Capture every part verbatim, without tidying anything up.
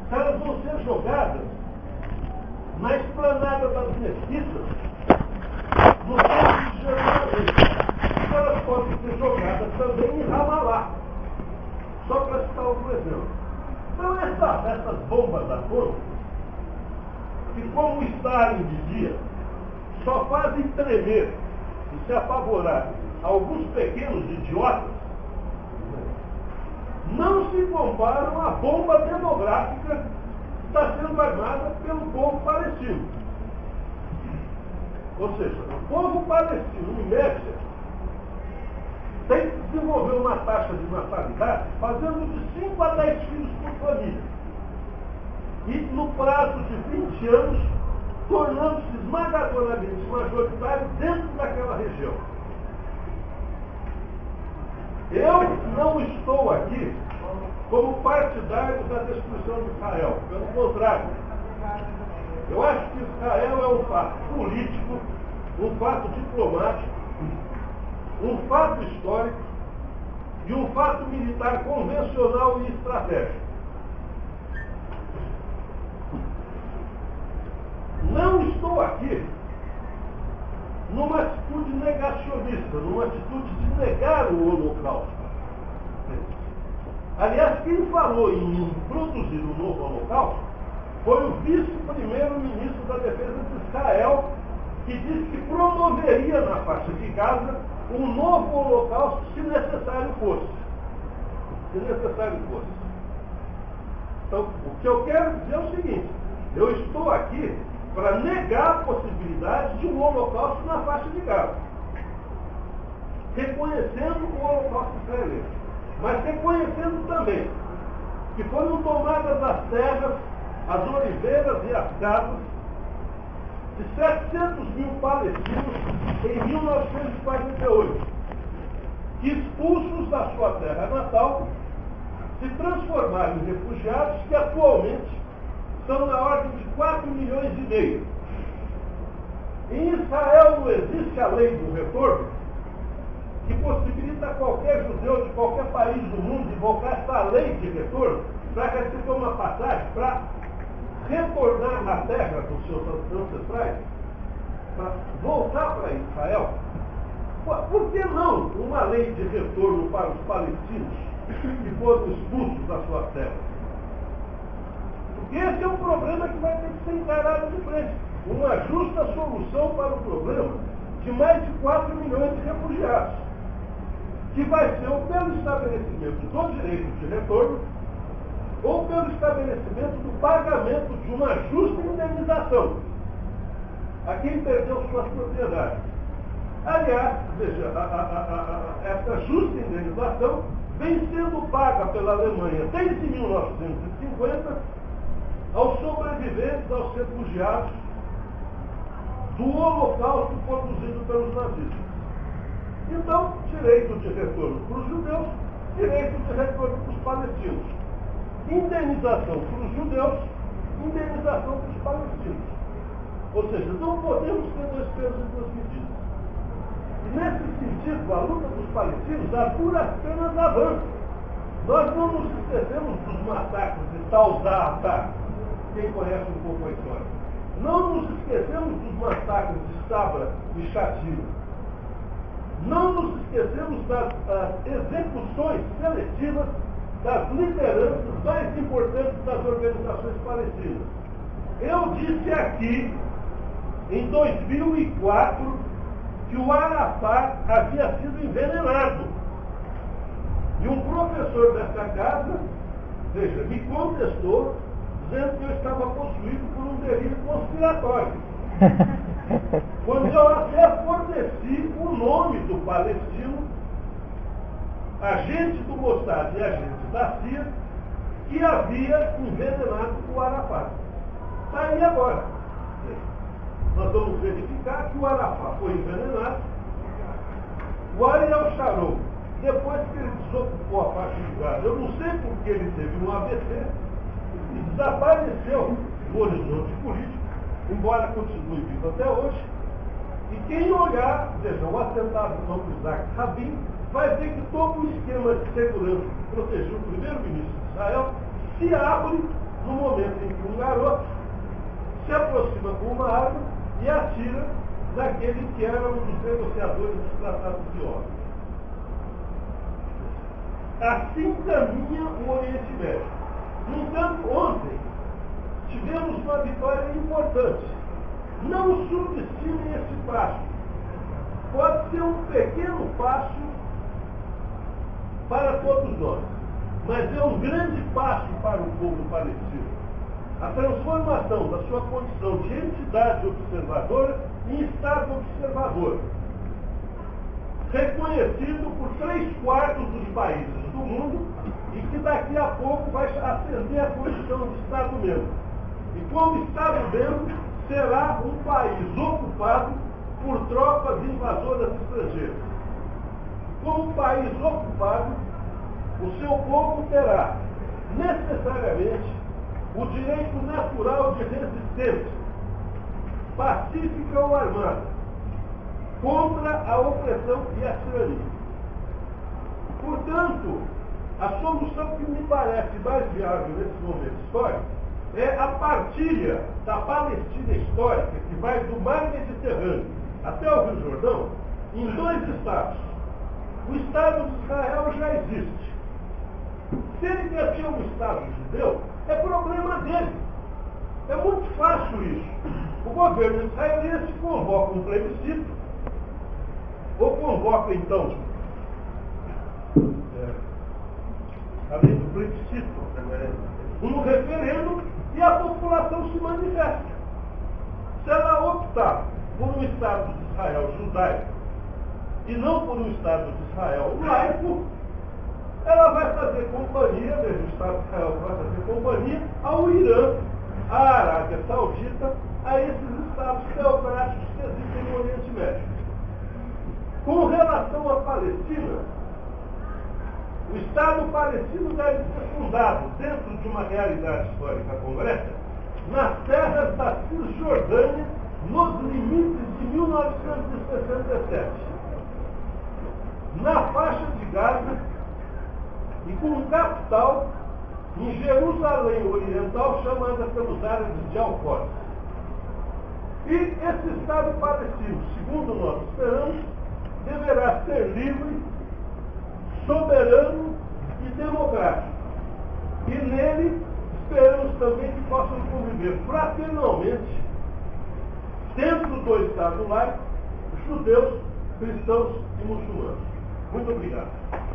se elas vão ser jogadas na esplanada das mesquitas, no centro de Jerusalém. Elas podem ser jogadas também em Ramallah, só para citar algum exemplo. Então, essa, essas bombas atômicas, que como Stalin dizia, só fazem tremer e se apavorar alguns pequenos idiotas, não se comparam à bomba demográfica que está sendo armada pelo povo palestino. Ou seja, o povo palestino, em média, tem que desenvolver uma taxa de natalidade fazendo de cinco a dez filhos por família. E no prazo de vinte anos, tornando-se esmagadoramente majoritário dentro daquela região. Eu não estou aqui como partidário da destruição de Israel. Pelo contrário, eu acho que Israel é um fato político, um fato diplomático, um fato histórico e um fato militar convencional e estratégico. Não estou aqui numa atitude negacionista, numa atitude de negar o Holocausto. Aliás, quem falou em produzir o novo Holocausto foi o vice-primeiro-ministro da Defesa de Israel, que disse que promoveria na faixa de Gaza um novo Holocausto se necessário fosse. Se necessário fosse. Então, o que eu quero dizer é o seguinte: eu estou aqui para negar a possibilidade de um Holocausto na faixa de Gaza, reconhecendo o Holocausto israelense, mas reconhecendo também que foram tomadas as terras, as oliveiras e as casas de setecentos mil palestinos em mil novecentos e quarenta e oito, que, expulsos da sua terra natal, se transformaram em refugiados que atualmente são na ordem de quatro milhões e meio. Em Israel não existe a lei do retorno, que possibilita a qualquer judeu de qualquer país do mundo invocar essa lei de retorno para receber uma passagem para retornar à terra dos seus ancestrais, para voltar para Israel. Por que não uma lei de retorno para os palestinos que foram expulsos das suas terras? Porque esse é um problema que vai ter que ser encarado de frente. Uma justa solução para o problema de mais de quatro milhões de refugiados, que vai ser ou pelo estabelecimento do direito de retorno, ou pelo estabelecimento do pagamento de uma justa indenização a quem perdeu suas propriedades. Aliás, veja, a, a, a, a, essa justa indenização vem sendo paga pela Alemanha desde mil novecentos e cinquenta aos sobreviventes, aos refugiados do Holocausto produzido pelos nazistas. Então, direito de retorno para os judeus, direito de retorno para os palestinos. Indenização para os judeus, indenização para os palestinos. Ou seja, não podemos ter dois pesos e duas medidas. E nesse sentido, a luta dos palestinos, a duras penas avança. Nós não nos esquecemos dos massacres de Tausá, quem conhece um pouco a história. Não nos esquecemos dos massacres de Sabra e Shatila. Não nos esquecemos das, das execuções seletivas das lideranças mais importantes das organizações palestinas. Eu disse aqui, em dois mil e quatro, que o Arafat havia sido envenenado. E um professor dessa casa, veja, me contestou, dizendo que eu estava possuído por um delírio conspiratório. Quando eu até forneci o nome do palestino, agente do Mossad e agente da C I A, que havia envenenado o Arafat. Está aí agora. Nós vamos verificar que o Arafat foi envenenado. O Ariel Sharon, depois que ele desocupou a faixa de Gaza, eu não sei porque ele teve um A V C e desapareceu no horizonte político, embora continue vivo até hoje. E quem olhar, veja, o atentado contra Isaac Rabin, vai ver que todo o esquema de segurança que protegeu o primeiro-ministro de Israel se abre no momento em que um garoto se aproxima com uma arma e atira naquele que era um dos negociadores dos tratados de Oslo. Assim caminha o Oriente Médio. No entanto, ontem tivemos uma vitória importante. Não subestime esse passo. Pode ser um pequeno passo para todos nós, mas é um grande passo para o povo palestino. A transformação da sua condição de entidade observadora em Estado observador, reconhecido por três quartos dos países do mundo e que daqui a pouco vai ascender a condição de Estado-membro. E como Estado-membro, será um país ocupado por tropas invasoras estrangeiras. Como país ocupado, o seu povo terá necessariamente o direito natural de resistência, pacífica ou armada, contra a opressão e a tirania. Portanto, a solução que me parece mais viável nesse momento histórico é a partilha da Palestina histórica, que vai do mar Mediterrâneo até o Rio Jordão, em dois estados. O Estado de Israel já existe. Se ele quer ter um Estado judeu, é problema dele. É muito fácil isso. O governo israelense convoca um plebiscito, ou convoca, então, é, além do plebiscito, um referendo, e a população se manifesta. Se ela optar por um Estado de Israel judaico e não por um Estado de Israel laico, ela vai fazer companhia, veja, o Estado de Israel vai fazer companhia ao Irã, à Arábia Saudita, a esses Estados teocráticos que existem no Oriente Médio. Com relação à Palestina, o Estado palestino deve ser fundado dentro de uma realidade histórica concreta nas terras da Cisjordânia, nos limites de mil novecentos e sessenta e sete, na faixa de Gaza e com capital em Jerusalém Oriental, chamada pelos árabes de Al-Quds. E esse Estado palestino, segundo nós esperamos, deverá ser livre, soberano e democrático. E nele esperamos também que possam conviver fraternalmente, dentro do Estado laico, judeus, cristãos e muçulmanos. Muito obrigado.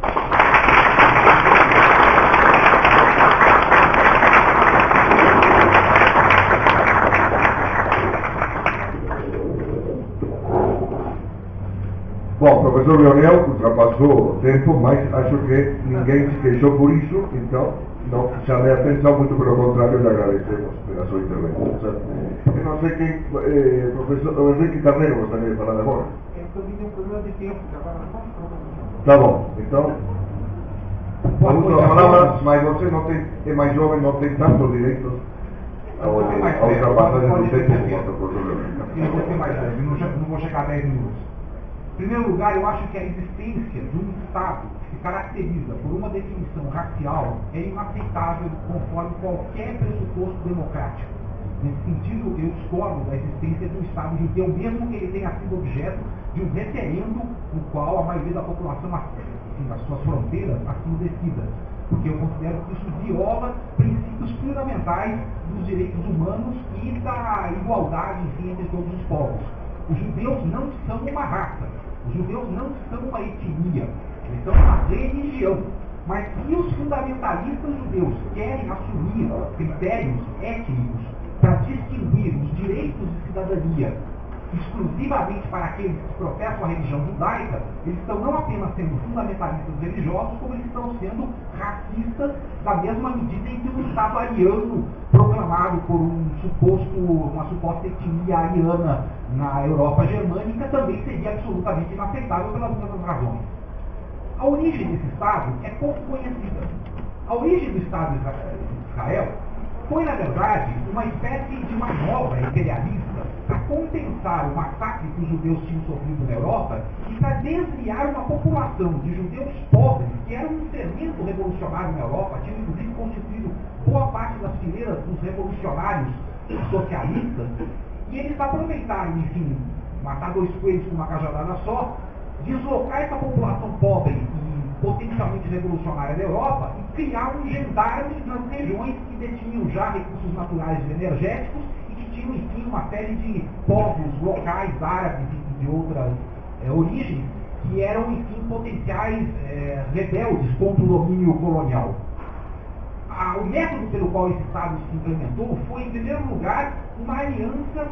Bom, professor Leonel ultrapassou o tempo, mas acho que ninguém se queixou por isso, então não chamei a atenção, muito pelo contrário, lhe agradecemos pela sua intervenção. Eu não sei quem, eh, professor Henrique Carneiro gostaria de falar agora. Eu tenho um problema de tempo, agora não. Tá bom, então, vamos a palavra, mas você não tem, é mais jovem, não tem tantos direitos a ultrapassar o tempo quanto o professor Leonel. Eu vou ser mais breve, não vou chegar a dez minutos. Em primeiro lugar, eu acho que a existência de um Estado que se caracteriza por uma definição racial é inaceitável conforme qualquer pressuposto democrático. Nesse sentido, eu discordo da existência de um Estado judeu, mesmo que ele tenha sido objeto de um referendo no qual a maioria da população, assim, as suas fronteiras, assim decidam. Porque eu considero que isso viola princípios fundamentais dos direitos humanos e da igualdade, enfim, entre todos os povos. Os judeus não são uma raça, os judeus não são uma etnia, eles são uma religião. Mas se os fundamentalistas judeus querem assumir critérios étnicos para distinguir os direitos de cidadania exclusivamente para aqueles que professam a religião judaica, eles estão não apenas sendo fundamentalistas religiosos, como eles estão sendo racistas, da mesma medida em que o Estado ariano, proclamado por um suposto, uma suposta etnia ariana na Europa germânica, também seria absolutamente inaceitável pelas mesmas razões. A origem desse Estado é pouco conhecida. A origem do Estado de Israel foi, na verdade, uma espécie de manobra imperialista para compensar o massacre que os judeus tinham sofrido na Europa e para desviar uma população de judeus pobres, que era um fermento revolucionário na Europa, tinha inclusive constituído boa parte nas fileiras dos revolucionários socialistas, e eles aproveitaram, enfim, matar dois coelhos com uma cajadada só, deslocar essa população pobre e potencialmente revolucionária da Europa e criar um gendarme nas regiões que detinham já recursos naturais e energéticos e que tinham, enfim, uma série de povos locais, árabes e de outras é, origens, que eram, enfim, potenciais é, rebeldes contra o domínio colonial. Ah, o método pelo qual esse Estado se implementou foi, em primeiro lugar, uma aliança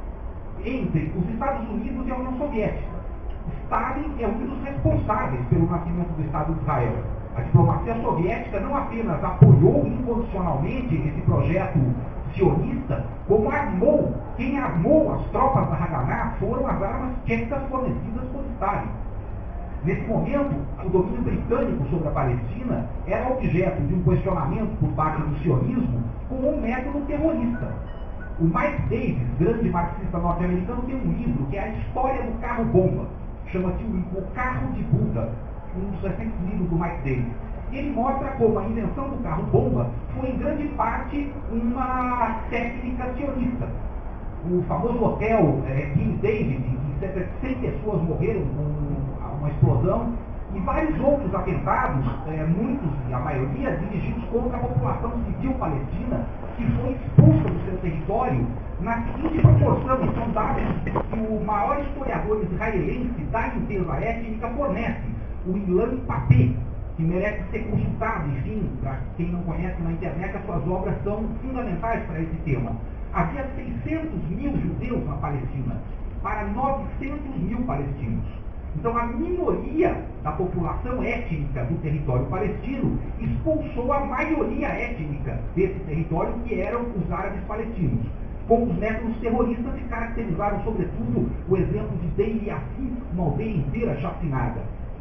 entre os Estados Unidos e a União Soviética. Stalin é um dos responsáveis pelo nascimento do Estado de Israel. A diplomacia soviética não apenas apoiou incondicionalmente esse projeto sionista, como armou. Quem armou as tropas da Haganah foram as armas tchecas fornecidas por Stalin. Nesse momento, o domínio britânico sobre a Palestina era objeto de um questionamento por parte do sionismo como um método terrorista. O Mike Davis, grande marxista norte-americano, tem um livro que é a História do Carro-Bomba. Chama-se O Carro de Buda, um dos recentes livros do Mike Davis. Ele mostra como a invenção do carro-bomba foi, em grande parte, uma técnica sionista. O famoso hotel é, King David, em que cerca de cem pessoas morreram com uma explosão, e vários outros atentados, é, muitos e a maioria dirigidos contra a população civil palestina, que foi expulsa do seu território na seguinte proporção. São dados que o maior historiador israelense da limpeza étnica fornece, o Ilan Pape, que merece ser consultado, enfim, para quem não conhece na internet, as suas obras são fundamentais para esse tema. Havia seiscentos mil judeus na Palestina, para novecentos mil palestinos. Então, a minoria da população étnica do território palestino expulsou a maioria étnica desse território, que eram os árabes palestinos. Com os métodos terroristas que caracterizaram, sobretudo, o exemplo de Deir Yassin, uma aldeia inteira chacinada.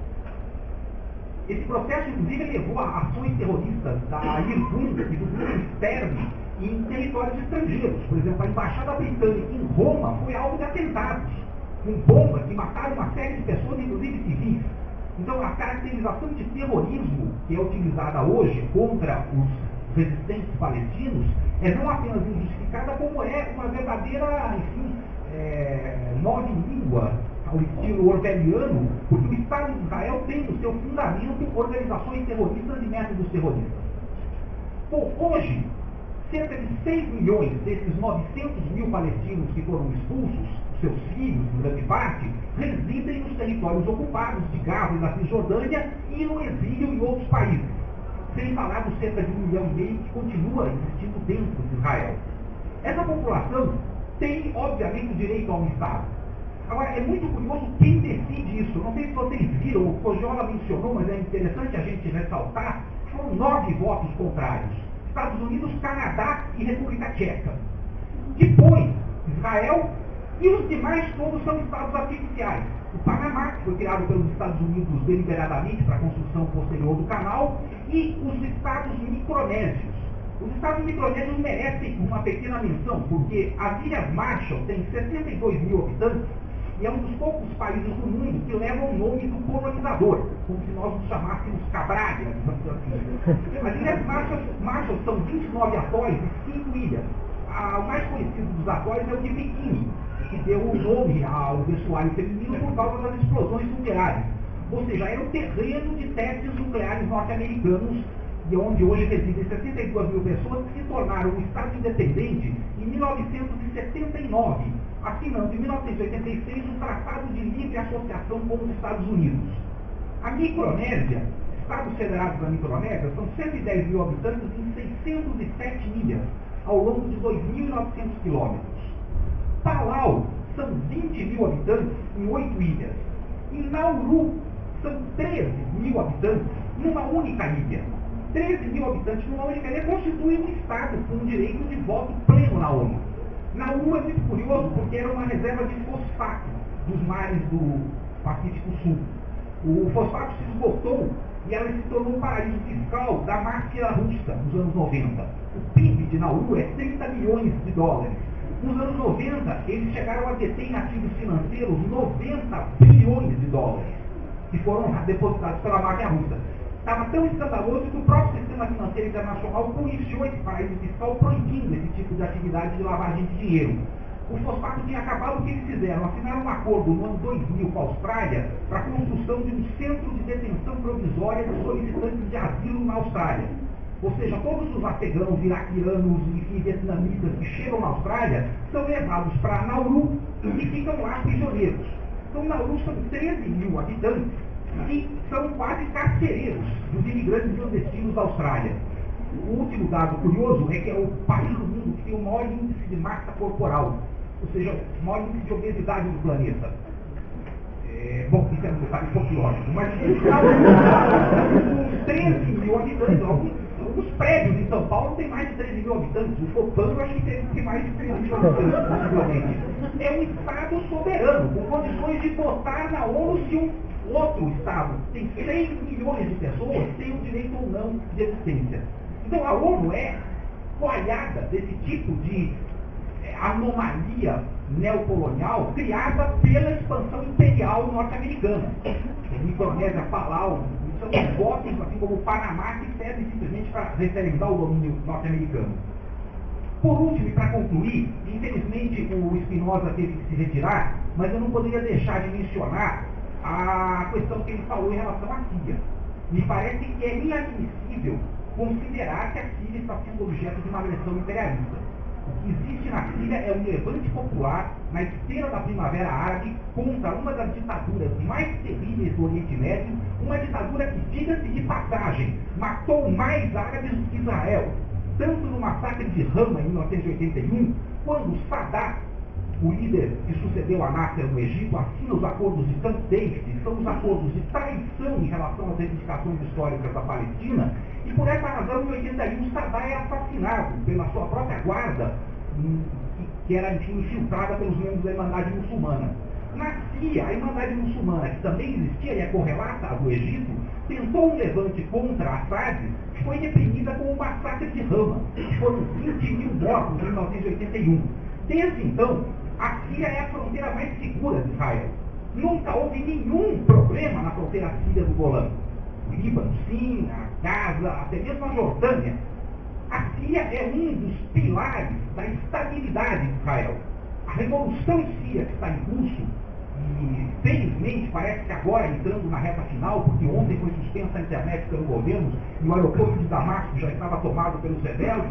Esse processo, inclusive, levou a ações terroristas da Irgun e do grupo Stern em territórios estrangeiros. Por exemplo, a embaixada britânica em Roma foi alvo de atentados, com bombas que mataram uma série de pessoas, inclusive civis. Então, a caracterização de terrorismo que é utilizada hoje contra os resistentes palestinos é não apenas injustificada, como é uma verdadeira, enfim, é, nova língua ao estilo orwelliano, porque o Estado de Israel tem no seu fundamento organizações terroristas e métodos terroristas. Bom, hoje, cerca de seis milhões desses novecentos mil palestinos que foram expulsos, seus filhos, em grande parte, residem nos territórios ocupados de Gaza e da Cisjordânia e no exílio em outros países, sem falar dos cerca de um milhão e meio que continua existindo dentro de Israel. Essa população tem, obviamente, o direito a um Estado. Agora, é muito curioso quem decide isso. Não sei se vocês viram, o Coggiola mencionou, mas é interessante a gente ressaltar, foram nove votos contrários. Estados Unidos, Canadá e República Tcheca. Depois, Israel e os demais todos são estados artificiais. O Panamá, que foi criado pelos Estados Unidos deliberadamente para a construção posterior do canal, e os estados micronésios. Os estados micronésios merecem uma pequena menção, porque as Ilhas Marshall têm sessenta e dois mil habitantes e é um dos poucos países do mundo que levam o nome do colonizador, como se nós nos chamássemos Cabralha. As Ilhas Marshall, Marshall são vinte e nove atóis e cinco ilhas. A, o mais conhecido dos atóis é o de Bikini, que deu o nome ao vestuário feminino por causa das explosões nucleares. Ou seja, era um terreno de testes nucleares norte-americanos, de onde hoje residem sessenta e duas mil pessoas, que se tornaram um Estado independente em mil novecentos e setenta e nove, assinando em mil novecentos e oitenta e seis o Tratado de Livre Associação com os Estados Unidos. A Micronésia, Estados Federados da Micronésia, são cento e dez mil habitantes em seiscentas e sete ilhas, ao longo de dois mil e novecentos quilômetros. Palau são vinte mil habitantes em oito ilhas. E Nauru são treze mil habitantes numa única ilha. treze mil habitantes numa única ilha constituem um Estado com um direito de voto pleno na ONU. Nauru é muito curioso porque era uma reserva de fosfato dos mares do Pacífico Sul. O fosfato se esgotou e ela se tornou um paraíso fiscal da máfia russa nos anos noventa. O P I B de Nauru é trinta milhões de dólares. Nos anos noventa, eles chegaram a deter em ativos financeiros noventa bilhões de dólares, que foram depositados pela máfia russa. Estava tão escandaloso que o próprio sistema financeiro internacional policiou esse paraíso fiscal, proibindo esse tipo de atividade de lavagem de dinheiro. O fosfato tinha acabado, o que eles fizeram? Assinaram um acordo no ano dois mil com a Austrália para a construção de um centro de detenção provisória de solicitantes de asilo na Austrália. Ou seja, todos os afegãos, iraquianos e vietnamitas que chegam na Austrália são levados para Nauru e ficam lá prisioneiros. Então, Nauru são treze mil habitantes e são quase carcereiros dos imigrantes clandestinos da Austrália. O último dado curioso é que é o país do mundo que tem o maior índice de massa corporal, ou seja, o maior índice de obesidade do planeta. É, bom, isso é um detalhe folclórico, mas os treze mil habitantes, alguns, alguns prédios em São Paulo têm mais de treze mil habitantes, o Fopano eu acho que tem, tem mais de treze mil habitantes, possivelmente. É um Estado soberano, com condições de votar na ONU se um outro Estado tem seis milhões de pessoas, tem o direito ou não de existência. Então a ONU é coalhada desse tipo de é, anomalia neocolonial criada pela expansão imperial norte-americana. Micronésia, Palau, são votos, assim como o Panamá, que servem simplesmente para referendar o domínio norte-americano. Por último, e para concluir, infelizmente o Espinosa teve que se retirar, mas eu não poderia deixar de mencionar a questão que ele falou em relação à Síria. Me parece que é inadmissível considerar que a Síria está sendo objeto de uma agressão imperialista. O que existe na Síria é um levante popular na esteira da Primavera Árabe contra uma das ditaduras mais terríveis do Oriente Médio, uma ditadura que, diga-se de passagem, matou mais árabes do que Israel, tanto no massacre de Hama em mil novecentos e oitenta e um, quando Sadat, o líder que sucedeu a Nasser no Egito, assina os acordos de Camp David, que são os acordos de traição em relação às reivindicações históricas da Palestina, e por essa razão, em oitenta e um, Sadat é assassinado pela sua própria guarda, que era infiltrada pelos membros da Irmandade Muçulmana. Na Síria, a Irmandade Muçulmana, que também existia e é correlata à do Egito, tentou um levante contra Assad, que foi reprimida com o massacre de Hama, que foram vinte mil mortos em mil novecentos e oitenta e um. Desde então, a Síria é a fronteira mais segura de Israel. Nunca houve nenhum problema na fronteira síria do Golã. O Líbano, sim, a Gaza, até mesmo a Jordânia. A Síria é um dos pilares da estabilidade de Israel. A revolução síria que está em curso, e felizmente parece que agora entrando na reta final, porque ontem foi suspensa a internet pelo governo e o aeroporto de Damasco já estava tomado pelos rebeldes,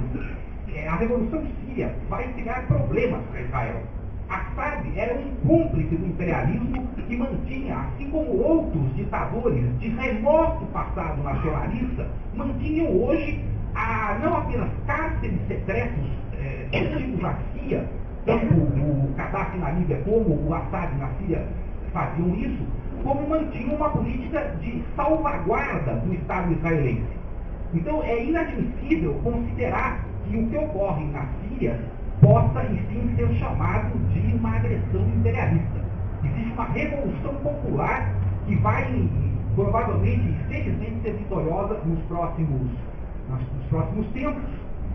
a revolução síria vai criar problemas para Israel. Assad era um cúmplice do imperialismo que mantinha, assim como outros ditadores de remoto passado nacionalista, mantinham hoje a, não apenas cárceres secretos eh, antigos na Síria, tanto o Gaddafi na Líbia como o Assad na Síria faziam isso, como mantinham uma política de salvaguarda do Estado israelense. Então é inadmissível considerar que o que ocorre na Síria possa, enfim, ser chamado de uma agressão imperialista. Existe uma revolução popular que vai, provavelmente, infelizmente, ser vitoriosa nos próximos, nos próximos tempos.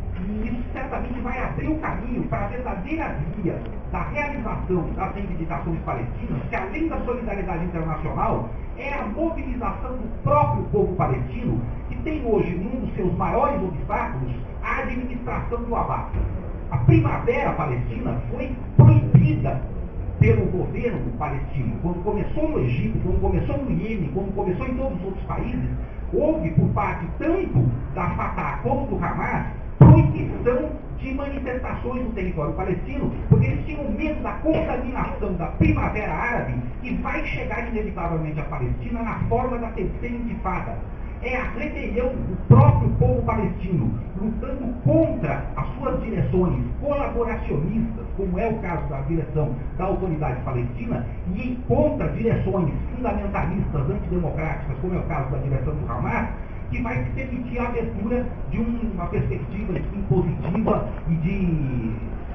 E isso certamente vai abrir o caminho para a verdadeira via da realização das reivindicações palestinas, que além da solidariedade internacional, é a mobilização do próprio povo palestino, que tem hoje, um dos seus maiores obstáculos, a administração do Abbas. A primavera palestina foi proibida pelo governo palestino. Quando começou no Egito, quando começou no Iêmen, quando começou em todos os outros países, houve por parte tanto da Fatah como do Hamas proibição de manifestações no território palestino, porque eles tinham medo da contaminação da primavera árabe que vai chegar inevitavelmente à Palestina na forma da terceira intifada. É a rebelião do próprio povo palestino, lutando contra as suas direções colaboracionistas, como é o caso da direção da autoridade palestina, e contra direções fundamentalistas antidemocráticas, como é o caso da direção do Hamas, que vai se permitir a abertura de uma perspectiva assim, positiva e de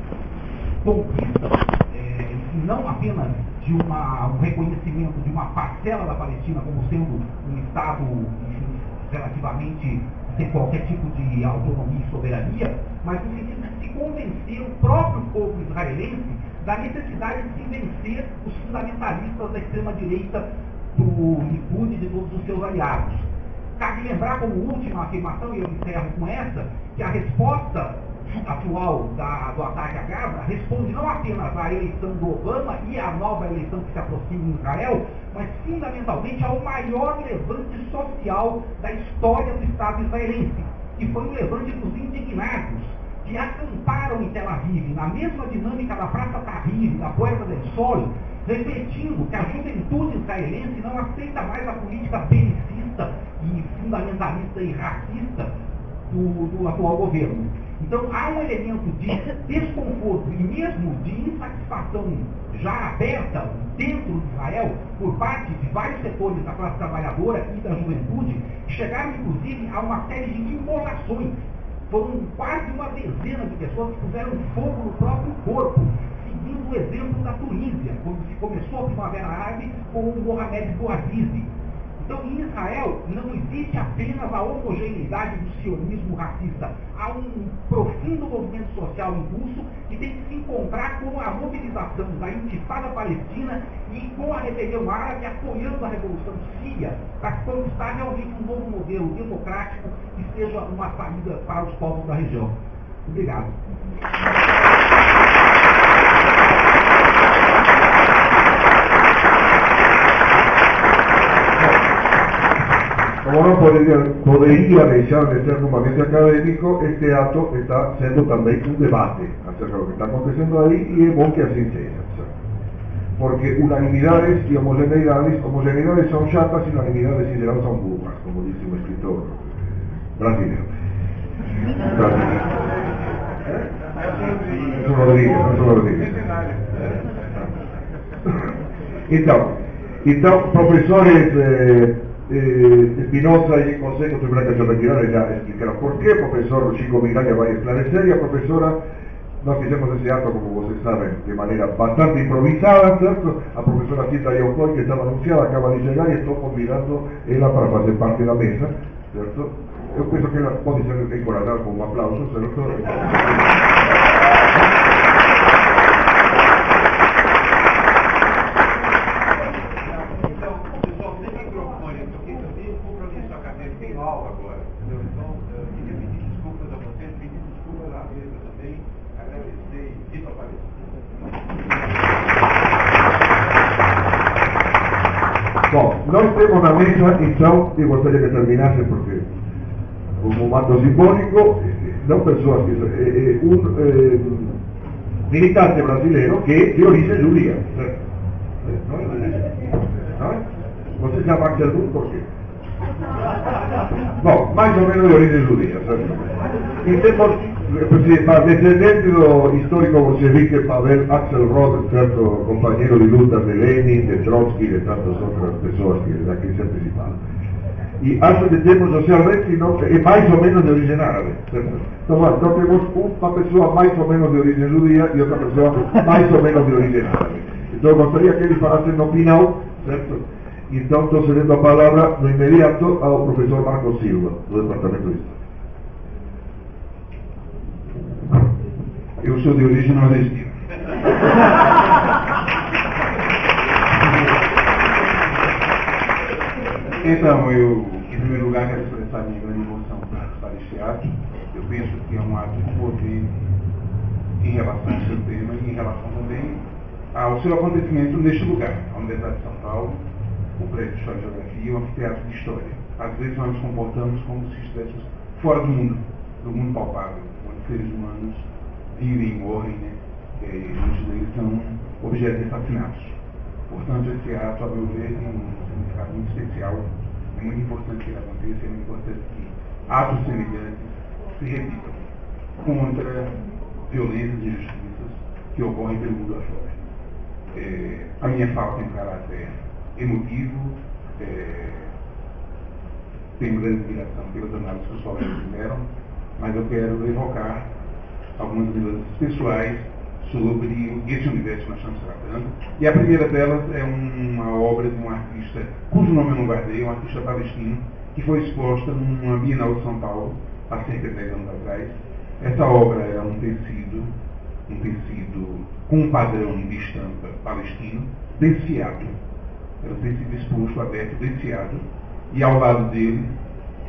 conquista, é, não apenas de uma, um reconhecimento de uma parcela da Palestina como sendo um Estado enfim, relativamente sem qualquer tipo de autonomia e soberania, mas no sentido de se convencer o próprio povo israelense da necessidade de se vencer os fundamentalistas da extrema-direita do Likud e de todos os seus aliados. Cabe lembrar como última afirmação, e eu encerro com essa, que a resposta atual da, do ataque a Gaza responde não apenas à eleição do Obama e à nova eleição que se aproxima em Israel, mas fundamentalmente ao maior levante social da história do Estado israelense, que foi o levante dos indignados, que acamparam em Tel Aviv, na mesma dinâmica da Praça Tahrir, da Puerta del Sol, refletindo que a juventude israelense não aceita mais a política belicista e fundamentalista e racista do, do atual governo. Então há um elemento de desconforto e mesmo de insatisfação já aberta dentro de Israel por parte de vários setores da classe trabalhadora e da juventude, que chegaram inclusive a uma série de imolações. Foram quase uma dezena de pessoas que puseram fogo no próprio corpo, seguindo o exemplo da Tunísia, quando se começou a Primavera Árabe com o Mohamed Bouazizi. Então, em Israel, não existe apenas a homogeneidade do sionismo racista. Há um profundo movimento social em curso que tem que se encontrar com a mobilização da intifada palestina e com a rebelião árabe apoiando a revolução síria, para conquistar realmente um novo modelo democrático que seja uma saída para os povos da região. Obrigado. Como no podría, podría dejar de ser sumamente académico, este acto está siendo también un debate acerca de lo que está aconteciendo ahí y es bueno que así sea. Porque unanimidades y homogeneidades, homogeneidades son chatas y unanimidades en general son burras, como dice un escritor brasileño. Brasileño. ¿Eh? Eso lo diría, eso lo diría. Então, então profesores eh, eh, Espinosa y Consejo tendrán que se retirar y ya explicarán por qué. Profesor Chico Miraglia va a esclarecer y a profesora, nós fizemos esse ato, como vocês sabem, de maneira bastante improvisada, certo? A professora Zilda Iokoi, que estava anunciada, acaba de chegar e estou convidando ela para fazer parte da mesa, certo? Eu penso que ela pode ser encorajada com um aplauso, certo? Bom, nós temos na mesa, então, eu gostaria que terminasse, porque como mando simbólico, não pessoas que... Eh, eh, um eh, militante brasileiro que é de origem judia. Não é? Não é? Você chama Akcelrud por quê? Bom, mais ou menos de origem judia. E temos... Para descendente do histórico bolchevique Pavel Akcelrud, certo companheiro de luta de Lenin, de Trotsky e de tantas outras pessoas que daqui sempre se fala. E acho que temos socialmente é mais ou menos de origem árabe, certo? Então, então temos uma pessoa mais ou menos de origem judia e outra pessoa mais ou menos de origem árabe. Então eu gostaria que eles falassem no final, certo? Então estou cedendo a palavra no imediato ao professor Marco Silva, do Departamento de História. Eu sou de origem nordestina. Então, eu, em primeiro lugar, quero expressar minha grande emoção para este ato. Eu penso que é um ato importante em relação ao seu tema e em relação também ao seu acontecimento neste lugar, a Universidade de São Paulo, o Prédio de História e Geografia e o Anfiteatro de História. Às vezes nós nos comportamos como se estivéssemos fora do mundo, do mundo palpável, onde seres humanos vivem e morrem, né? E muitos deles são objetos de assassinatos. Portanto, esse ato, a meu ver, tem um significado muito especial. É muito importante que ele aconteça, é muito importante que atos semelhantes se repitam contra violências e injustiças que ocorrem pelo mundo afora. É, a minha fala tem caráter emotivo, é, tenho grande admiração pelas análises que os colegas fizeram, mas eu quero evocar algumas lembranças pessoais sobre esse universo que nós estamos tratando. E a primeira delas é uma obra de um artista, cujo nome eu não guardei, um artista palestino, que foi exposta numa Bienal de São Paulo, há cerca de dez anos atrás. Essa obra era um tecido, um tecido com um padrão de estampa palestino, desfiado. Era um tecido exposto, aberto, desfiado, e ao lado dele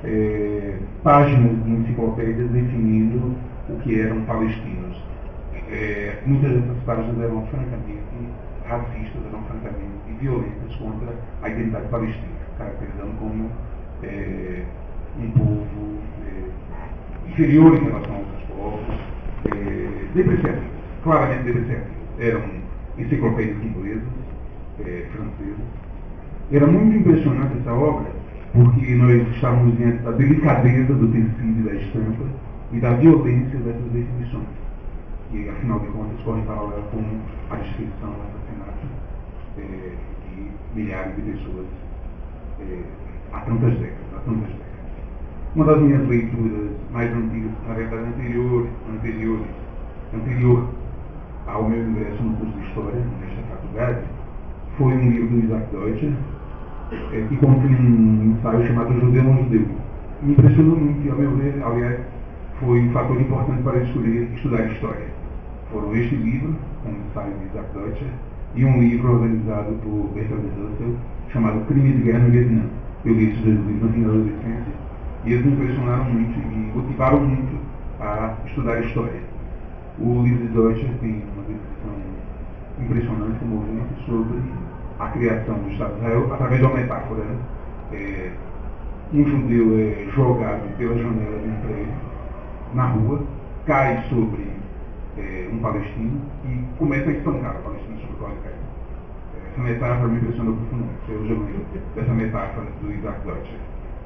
é, páginas de enciclopédias definindo o que eram palestinos. É, muitas dessas páginas eram francamente racistas, eram francamente violentas contra a identidade palestina, caracterizando como é, um povo é, inferior em relação aos outros povos, é, depreciativo, claramente depreciativo. Eram enciclopédias inglesas, é, francesas. Era muito impressionante essa obra, porque nós estávamos diante da delicadeza do tecido e da estampa e da violência dessas definições. E, afinal de contas, correm paralela com a descrição do assassinato é, de milhares de pessoas é, há tantas décadas, há tantas décadas. Uma das minhas leituras mais antigas, na verdade anterior, anterior, anterior ao meu ingresso no curso de História, nesta faculdade, foi um livro do Isaac Deutscher, é, que contém um ensaio chamado Judeu não Judeu. Me impressionou muito, e, ao meu ver, aliás, foi um fator importante para escolher estudar História. Foram este livro, um ensaio de Isaac Deutscher, e um livro organizado por Bertrand Russell, chamado Crime de Guerra no Vietnã. Eu li esses dois livros no final da adolescência, e eles me impressionaram muito e me motivaram muito a estudar História. O livro de Deutscher tem uma descrição impressionante, comovente, sobre a criação do Estado de Israel através de uma metáfora. Né? É, um judeu é jogado pela janela de um prédio na rua, cai sobre é, um palestino e começa a espancar o palestino sobre o qual ele cai. Essa metáfora me impressionou profundamente. Eu já lembro dessa metáfora do Isaac Deutscher.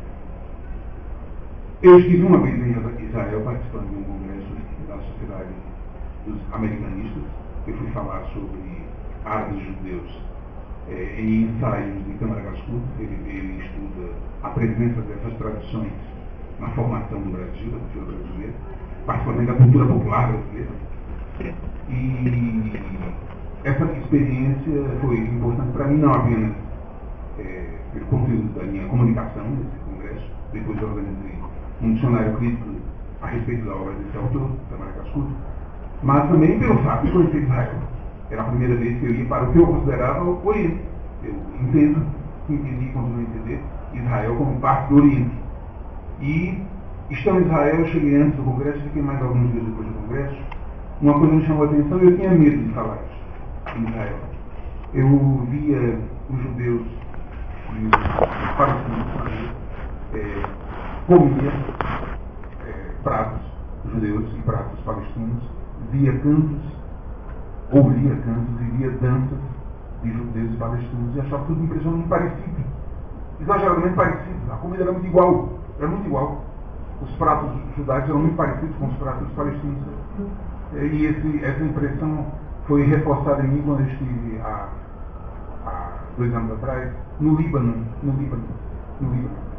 Eu estive uma vez em Israel participando de um congresso da Sociedade dos Americanistas. Eu fui falar sobre árabes judeus é, em ensaios de Câmara Cascudo. Ele, ele estuda a presença dessas tradições na formação do Brasil, da cultura brasileira, particularmente da cultura popular brasileira. E essa experiência foi importante para mim, não apenas é, pelo conteúdo da minha comunicação nesse congresso. Depois eu organizei um dicionário crítico a respeito da obra desse autor, Câmara Cascudo, mas também pelo fato de conhecer Israel. Era a primeira vez que eu ia para o que eu considerava o Oriente. Eu entendo, entendi e continuo a entender Israel como parte do Oriente. E, estando em Israel, eu cheguei antes do Congresso, fiquei mais alguns dias depois do Congresso. Uma coisa me chamou a atenção e eu tinha medo de falar isso em Israel. Eu via os judeus e os palestinos é, comiam é, pratos judeus e pratos palestinos, via cantos, ouvia cantos e via danças de judeus e palestinos e achava tudo impressionante, parecido, exageradamente parecido. A comida era muito igual, era muito igual. Os pratos judaicos eram muito parecidos com os pratos palestinos. E esse, essa impressão foi reforçada em mim quando eu estive há, há dois anos atrás no Líbano, no Líbano, no Líbano.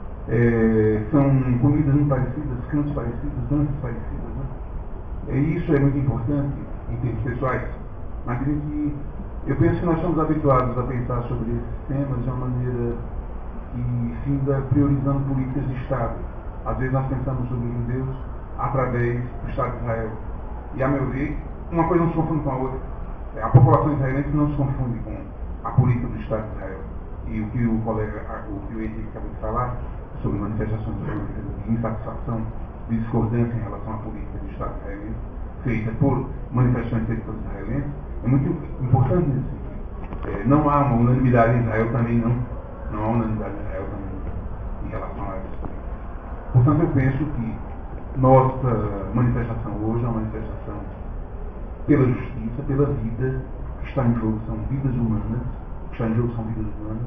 É, são comidas muito parecidas, cantos parecidos, danças parecidas. Né? E isso é muito importante em termos pessoais, mas que eu penso que nós estamos habituados a pensar sobre esses temas de uma maneira que finda priorizando políticas de Estado. Às vezes nós pensamos sobre os judeus através do Estado de Israel. E, a meu ver, uma coisa não se confunde com a outra. A população israelense não se confunde com a política do Estado de Israel. E o que o colega, o que o Henrique acabou de falar, sobre manifestações de insatisfação, de discordância em relação à política do Estado israelense, feita por manifestações feitas pelos israelenses, é muito importante nesse sentido. É, não há uma unanimidade em Israel também, não. Não há unanimidade em Israel também em relação a essas políticas. Portanto, eu penso que nossa manifestação hoje é uma manifestação pela justiça, pela vida, que está em jogo são vidas humanas, que está em jogo são vidas humanas.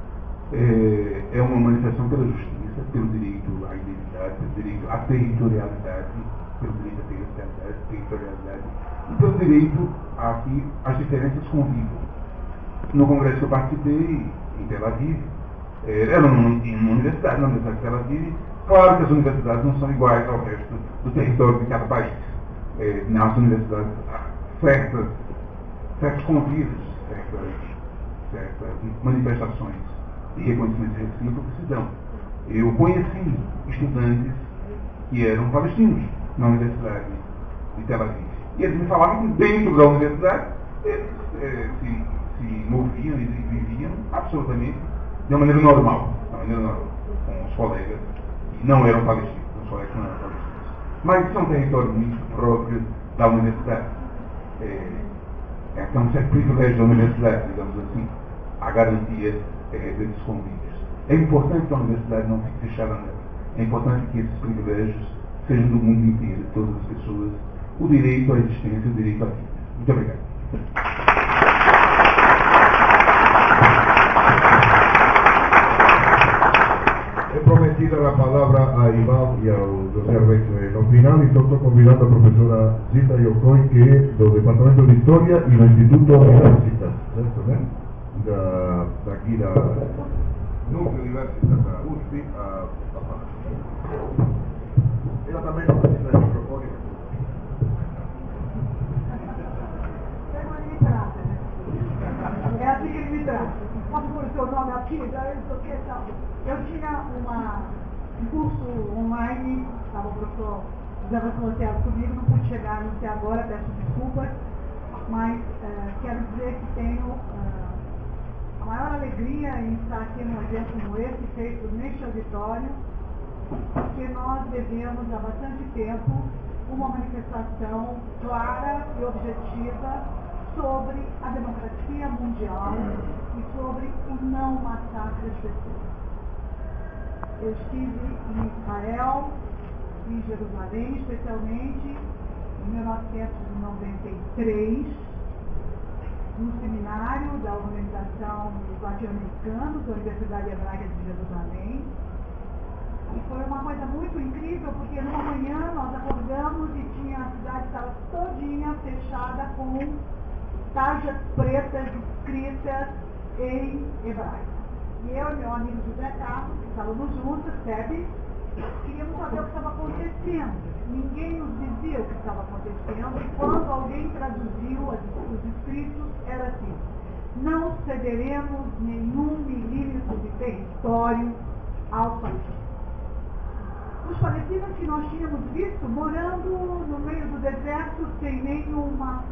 É, é uma manifestação pela justiça, pelo direito à identidade, pelo direito à territorialidade, pelo direito à territorialidade, territorialidade e pelo direito a que as diferenças convivam. No congresso que eu participei, em Tel Aviv, era numa, numa universidade, na Universidade de Tel Aviv. Claro que as universidades não são iguais ao resto do território de cada país. É, nas universidades há certas, certos convívios, certas, certas manifestações de reconhecimento recíproco que se dão. Eu conheci estudantes que eram palestinos na Universidade de Tel Aviv. E eles me falavam que dentro da universidade eles é, se, se moviam e viviam absolutamente de uma maneira normal, de uma maneira normal, com os colegas não eram palestinos, os colegas não eram palestinos. Mas isso é um território muito próprio da universidade. É, é um certo privilégio da universidade, digamos assim, a garantia é, desses convívios. É importante que a universidade não fique fechada nela. É importante que esses privilégios sejam do mundo inteiro, de todas as pessoas, o direito à existência, o direito à vida. Muito obrigado. É prometida a palavra a Ivan e ao José Arbex no final, então estou convidando a professora Zilda Iokoi, que é do Departamento de História e do Instituto Universitário, certo, né? Da, daqui da Núcleo Universitário da U S P, a, a ela também não precisa de microfone. É assim que ele me trata. Posso pôr o seu nome aqui? Eu tinha uma, um curso online, estava o professor José Arbex comigo, não pude chegar a anunciar agora, peço desculpas, mas uh, quero dizer que tenho uh, a maior alegria em estar aqui num evento como esse, feito neste auditório, porque nós devemos há bastante tempo uma manifestação clara e objetiva sobre a democracia mundial e sobre o não massacre das pessoas. Eu estive em Israel, em Jerusalém, especialmente em mil novecentos e noventa e três, no seminário da Organização dos Latino-Americanos, da Universidade Hebraica de Jerusalém. E foi uma coisa muito incrível, porque numa manhã nós acordamos e tinha, a cidade estava todinha fechada com tarjas pretas escritas em hebraico. E eu e meu amigo José Carlos, que estávamos juntos, Sebe, queríamos saber o que estava acontecendo. Ninguém nos dizia o que estava acontecendo, e quando alguém traduziu os escritos, era assim: não cederemos nenhum milímetro de território ao palestino. Os palestinos que nós tínhamos visto morando no meio do deserto sem nenhuma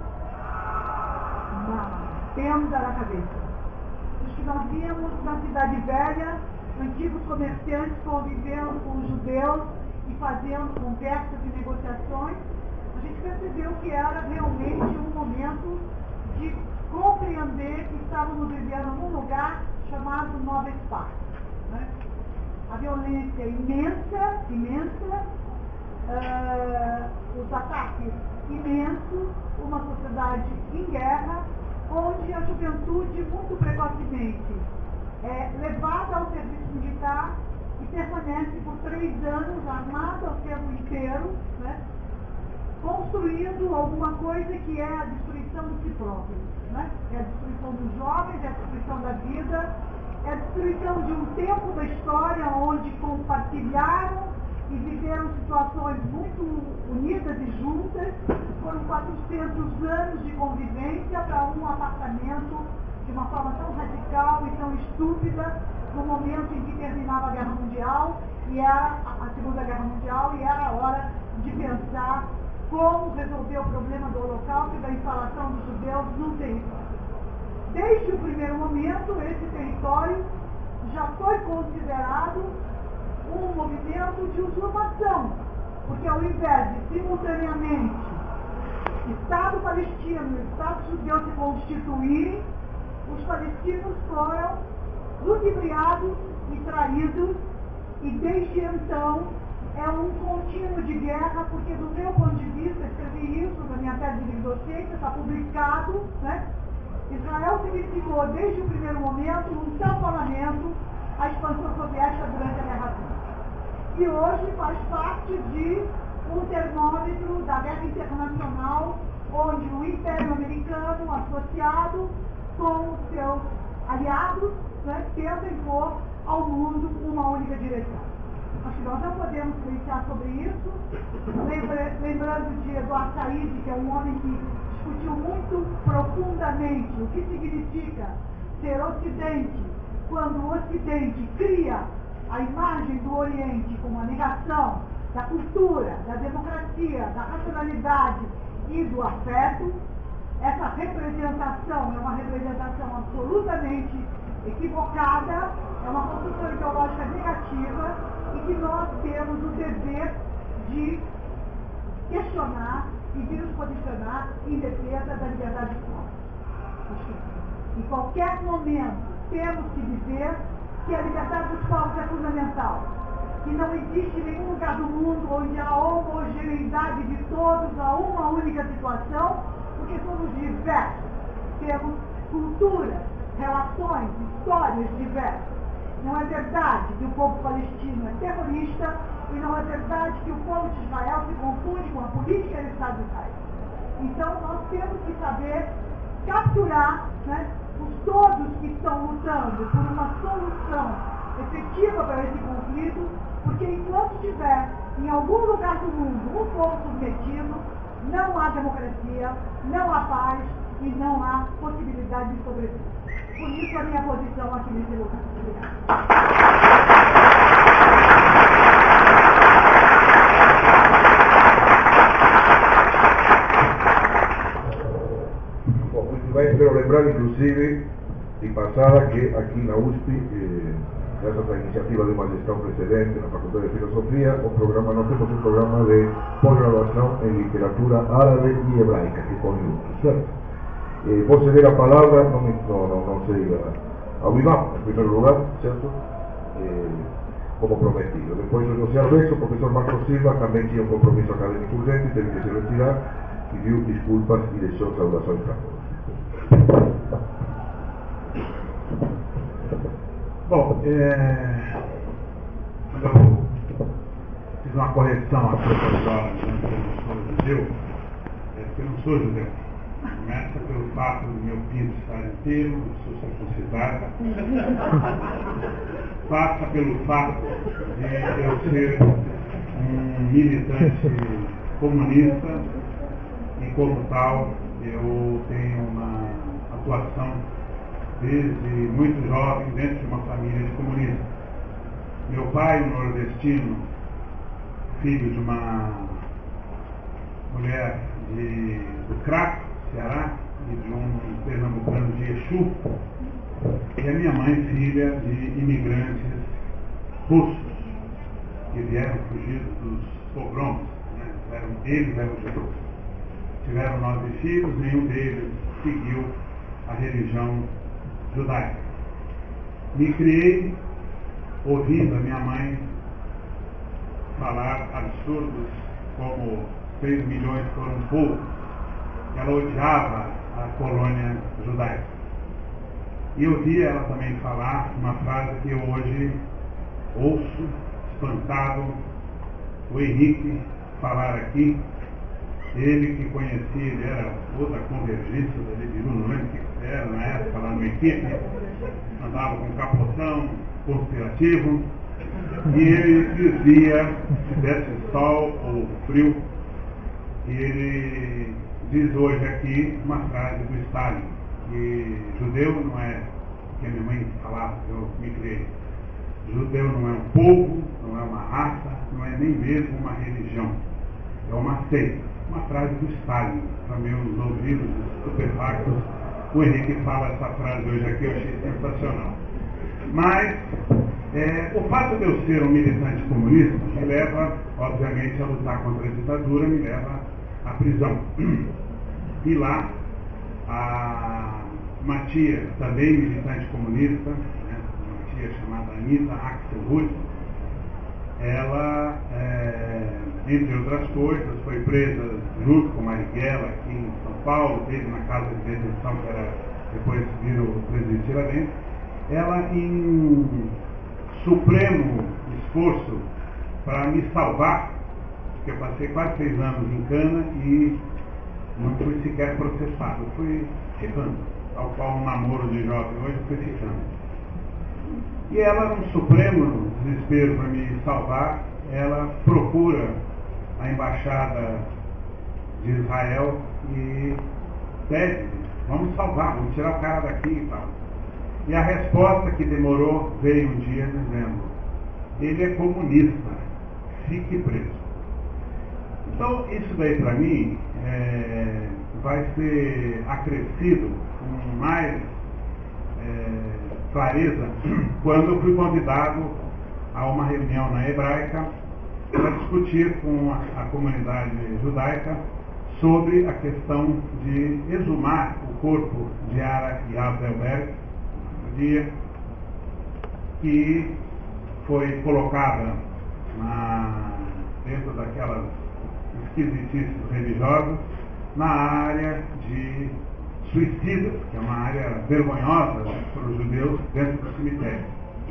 uma tenda na cabeça. Os que nós víamos na Cidade Velha, antigos comerciantes convivendo com os judeus e fazendo conversas e negociações, a gente percebeu que era realmente um momento de compreender que estávamos vivendo num lugar chamado Nova Esparta, né? A violência imensa, imensa, uh, os ataques imensos, uma sociedade em guerra, onde a juventude muito precocemente é levada ao serviço militar e permanece por três anos armada o tempo inteiro, né, construindo alguma coisa que é a destruição de si próprio, né? É a destruição dos jovens, é a destruição da vida, é a destruição de um tempo da história onde compartilharam e viveram situações muito unidas e juntas. Foram quatrocentos anos de convivência para um apartamento de uma forma tão radical e tão estúpida, no momento em que terminava a Guerra Mundial, e era a Segunda Guerra Mundial, e era a hora de pensar como resolver o problema do Holocausto e da instalação dos judeus num território. Desde o primeiro momento, esse território já foi considerado um movimento de usurpação, porque ao invés de simultaneamente Estado palestino e Estado judeu se constituírem, os palestinos foram ludibriados e traídos, e desde então é um contínuo de guerra, porque do meu ponto de vista, escrevi isso na minha tese de docência, está publicado, né? Israel significou desde o primeiro momento um tamponamento à expansão soviética durante a Guerra Fria. E hoje faz parte de um termômetro da guerra internacional, onde o Império Americano, associado com os seus aliados, né, tenta impor ao mundo uma única direção. Acho que nós não podemos silenciar sobre isso. Lembra, lembrando de Eduardo Said, que é um homem que discutiu muito profundamente o que significa ser Ocidente, quando o Ocidente cria a imagem do Oriente como a negação da cultura, da democracia, da racionalidade e do afeto. Essa representação é uma representação absolutamente equivocada, é uma construção ideológica negativa, e que nós temos o dever de questionar e de nos posicionar em defesa da liberdade de povos. Em qualquer momento, temos que dizer que a liberdade dos povos é fundamental, que não existe nenhum lugar do mundo onde há homogeneidade de todos a uma única situação, porque somos diversos, temos culturas, relações, histórias diversas. Não é verdade que o povo palestino é terrorista e não é verdade que o povo de Israel se confunde com a política do Estado de Israel. Então nós temos que saber capturar, né, os todos que estão lutando por uma solução efetiva para esse conflito, porque enquanto tiver em algum lugar do mundo um povo submetido, não há democracia, não há paz e não há possibilidade de sobreviver. Por isso a minha posição aqui nesse lugar. Bom, muito bem, quero lembrar inclusive de passada que aqui na U S P, eh, graças à iniciativa de uma gestão precedente na Faculdade de Filosofia, o programa, nós temos um programa de pós-graduação em literatura árabe e hebraica, que conjunto, certo? Eh, vou ceder a palavra, não, me, não, não, não sei, ao Iván, em primeiro lugar, certo? Eh, como prometido. Depois o José Arbex, o professor Marcos Silva, também tinha um compromisso acadêmico urgente, teve que se retirar, pediu desculpas e deixou saudações para todos. Bom, é... eu fiz uma correção aqui para os jovens, né, que eu não sou judeu, é porque eu não sou judeu. Começa pelo fato do meu pinto estar inteiro, eu sou circuncidado. Passa pelo fato de eu ser um militante comunista e, como tal, eu tenho uma atuação desde muito jovem dentro de uma família de comunistas. Meu pai, um nordestino, filho de uma mulher de, do Crato, Será, e de um pernambucano de Exu, e a minha mãe, filha de imigrantes russos, que vieram fugidos dos pogroms, né? eram, eles eram judeus. Tiveram nove filhos, nenhum deles seguiu a religião judaica. Me criei ouvindo a minha mãe falar absurdos como seis milhões foram poucos. Ela odiava a colônia judaica. E eu vi ela também falar uma frase que eu hoje ouço, espantado, o Henrique falar aqui. Ele que conhecia, ele era outra convergência da Leviru, não lembro o que era na época, lá no equipe, andava com capotão conspirativo, e ele dizia, se desse sol ou frio, e ele diz hoje aqui uma frase do Stalin, que judeu não é, que a minha mãe falava, eu me criei, judeu não é um povo, não é uma raça, não é nem mesmo uma religião, é uma seita. Uma frase do Stalin, para meus ouvidos estupefactos, o Henrique fala essa frase hoje aqui, eu achei sensacional. Mas é, o fato de eu ser um militante comunista me leva, obviamente, a lutar contra a ditadura, me leva à prisão. E lá, a, uma tia, também militante comunista, né, uma tia chamada Anita Akcelrud, ela, é, entre outras coisas, foi presa junto com Marighella aqui em São Paulo, teve na casa de detenção que era, depois virou presidente Tiradentes. Ela, em supremo esforço para me salvar, porque eu passei quase seis anos em cana e não fui sequer processado, eu fui ficando, ao qual um namoro de jovem hoje fui ficando. E ela, num supremo desespero para me salvar, ela procura a embaixada de Israel e pede, vamos salvar, vamos tirar o cara daqui e tal. E a resposta que demorou veio um dia dizendo, ele é comunista, fique preso. Então, isso daí para mim é, vai ser acrescido com mais é, clareza quando eu fui convidado a uma reunião na hebraica para discutir com a, a comunidade judaica sobre a questão de exumar o corpo de Ara e José Arbex, no dia que foi colocada na, dentro daquelas esquisitices religiosas na área de suicidas, que é uma área vergonhosa para os judeus dentro do cemitério.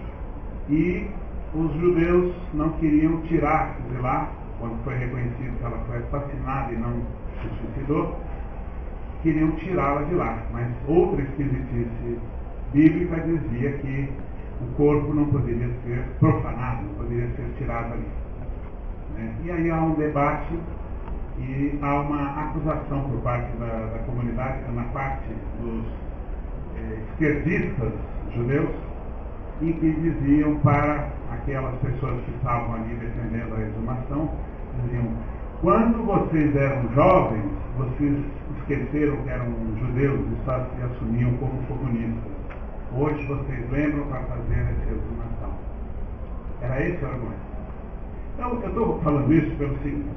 E os judeus não queriam tirar de lá, quando foi reconhecido que ela foi assassinada e não se suicidou, queriam tirá-la de lá. Mas outra esquisitice bíblica dizia que o corpo não poderia ser profanado, não poderia ser tirado ali. Né? E aí há um debate e há uma acusação por parte da, da comunidade, na parte dos eh, esquerdistas judeus, e que diziam para aquelas pessoas que estavam ali defendendo a exumação, diziam: quando vocês eram jovens, vocês esqueceram que eram judeus e só se assumiam como comunistas. Hoje vocês lembram para fazer essa exumação. Era esse o argumento. Então, eu estou falando isso pelo seguinte: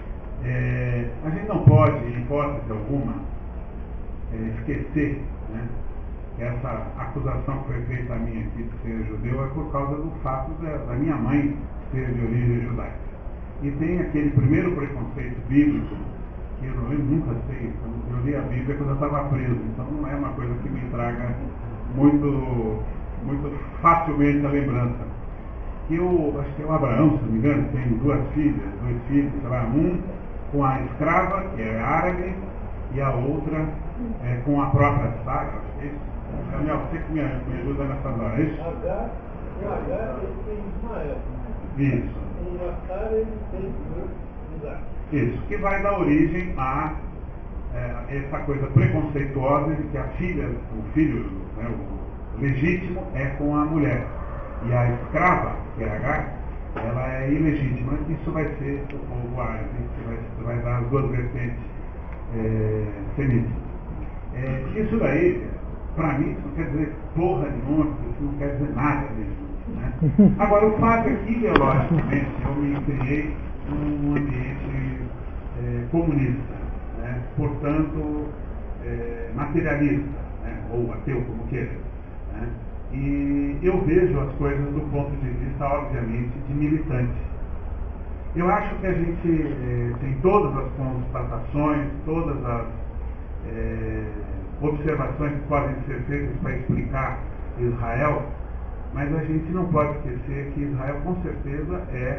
é, a gente não pode, em hipótese alguma, é, esquecer, né, que essa acusação que foi feita a mim aqui de ser judeu é por causa do fato da, da minha mãe ser de origem judaica. E tem aquele primeiro preconceito bíblico, que eu, não, eu nunca sei, eu li a Bíblia quando eu estava preso, então não é uma coisa que me traga muito, muito facilmente a lembrança. Que o, acho que é o Abraão, se não me engano, tem duas filhas, dois filhos, sei lá, um com a escrava, que é árabe, e a outra é, com a própria Sara, acho que é isso. Daniel, você que me, me ajuda nessa hora, é isso? H, o H ele tem Ismael. Isso. O Atar ele tem Isaac. Isso, que vai dar origem a é, essa coisa preconceituosa de que a filha, o filho, né, o legítimo é com a mulher. E a escrava, que é H, ela é ilegítima. Isso vai ser o povo árabe, que vai, vai dar as duas vertentes é, semitas. É, isso daí, para mim, isso não quer dizer porra nenhuma, isso não quer dizer nada mesmo. Né? Agora, o fato é que, ideologicamente, eu me criei num ambiente é, comunista, né? Portanto, é, materialista, né? Ou ateu, como queira. Né? E eu vejo as coisas do ponto de vista, obviamente, de militante. Eu acho que a gente eh, tem todas as constatações, todas as eh, observações que podem ser feitas para explicar Israel, mas a gente não pode esquecer que Israel, com certeza, é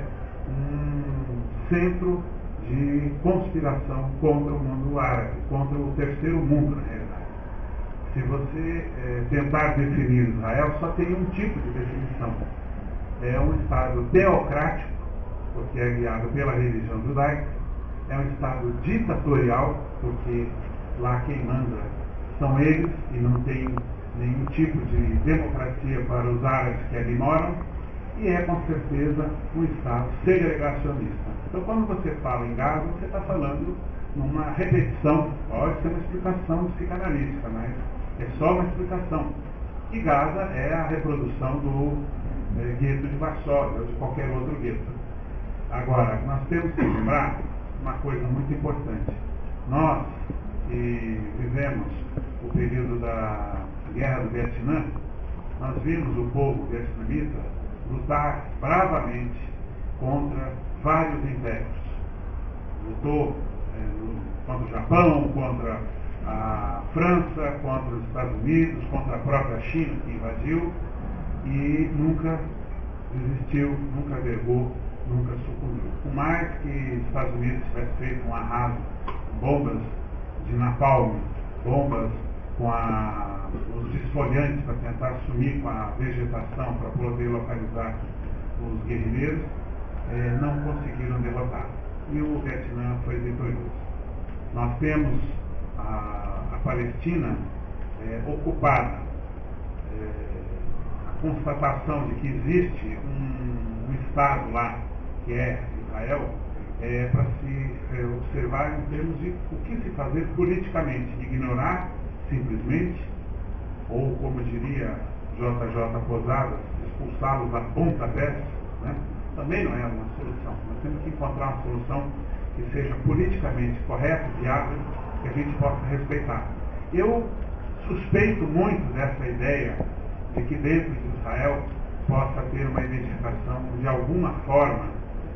um centro de conspiração contra o mundo árabe, contra o terceiro mundo, na realidade. Se você é, tentar definir Israel, só tem um tipo de definição. É um Estado teocrático, porque é guiado pela religião judaica. É um Estado ditatorial, porque lá quem manda são eles e não tem nenhum tipo de democracia para os árabes que ali moram. E é, com certeza, um Estado segregacionista. Então, quando você fala em Gaza, você está falando numa repetição. Pode ser uma explicação psicanalítica, mas é só uma explicação. E Gaza é a reprodução do é, gueto de Varsóvia ou de qualquer outro gueto. Agora, nós temos que lembrar uma coisa muito importante. Nós, que vivemos o período da Guerra do Vietnã, nós vimos o povo vietnamita lutar bravamente contra vários impérios. Lutou é, no, contra o Japão, contra a França, contra os Estados Unidos, contra a própria China que invadiu e nunca desistiu, nunca vergou, nunca sucumbiu. Por mais que os Estados Unidos tivesse feito um arraso, bombas de napalm, bombas com a, os desfolhantes para tentar sumir com a vegetação para poder localizar os guerrilheiros, eh, não conseguiram derrotar. E o Vietnã foi vitorioso. Nós temos a, a Palestina eh, ocupada. Eh, a constatação de que existe um, um Estado lá, que é Israel, é para se é, observar em termos de o que se fazer politicamente, ignorar simplesmente, ou como diria J J Posadas, expulsá-los a pontapés, né? Também não é uma solução. Nós temos que encontrar uma solução que seja politicamente correta, viável, que a gente possa respeitar. Eu suspeito muito dessa ideia de que dentro de Israel possa ter uma identificação de alguma forma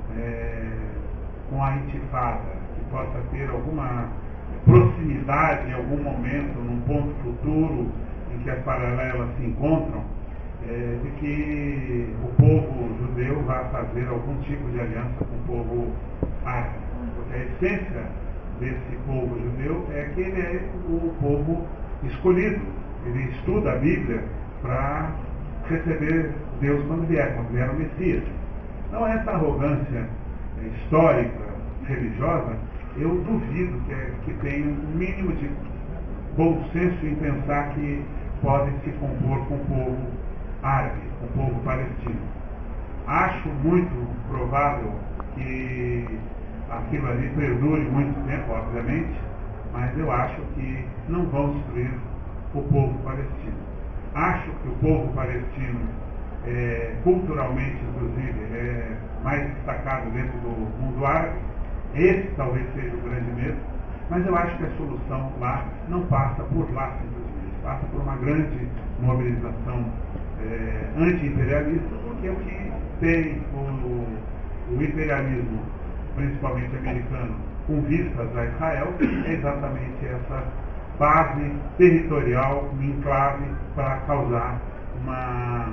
é, com a intifada, que possa ter alguma proximidade em algum momento, num ponto futuro em que as paralelas se encontram, é, de que o povo judeu vai fazer algum tipo de aliança com o povo árabe. Porque a essência desse povo judeu é que ele é o povo escolhido. Ele estuda a Bíblia para receber Deus quando vier, quando vier o Messias. Então essa arrogância histórica, religiosa, eu duvido que, é, que tenha um mínimo de bom senso em pensar que pode se compor com o povo árabe, com o povo palestino. Acho muito provável que aquilo ali perdure muito tempo, obviamente, mas eu acho que não vão destruir o povo palestino. Acho que o povo palestino, é, culturalmente, inclusive, é mais destacado dentro do mundo árabe. Esse talvez seja o grande medo, mas eu acho que a solução lá não passa por lá, simplesmente. Passa por uma grande mobilização é, anti-imperialista, porque o que tem o, o imperialismo, principalmente americano, com vistas a Israel, é exatamente essa base territorial, um enclave para causar uma,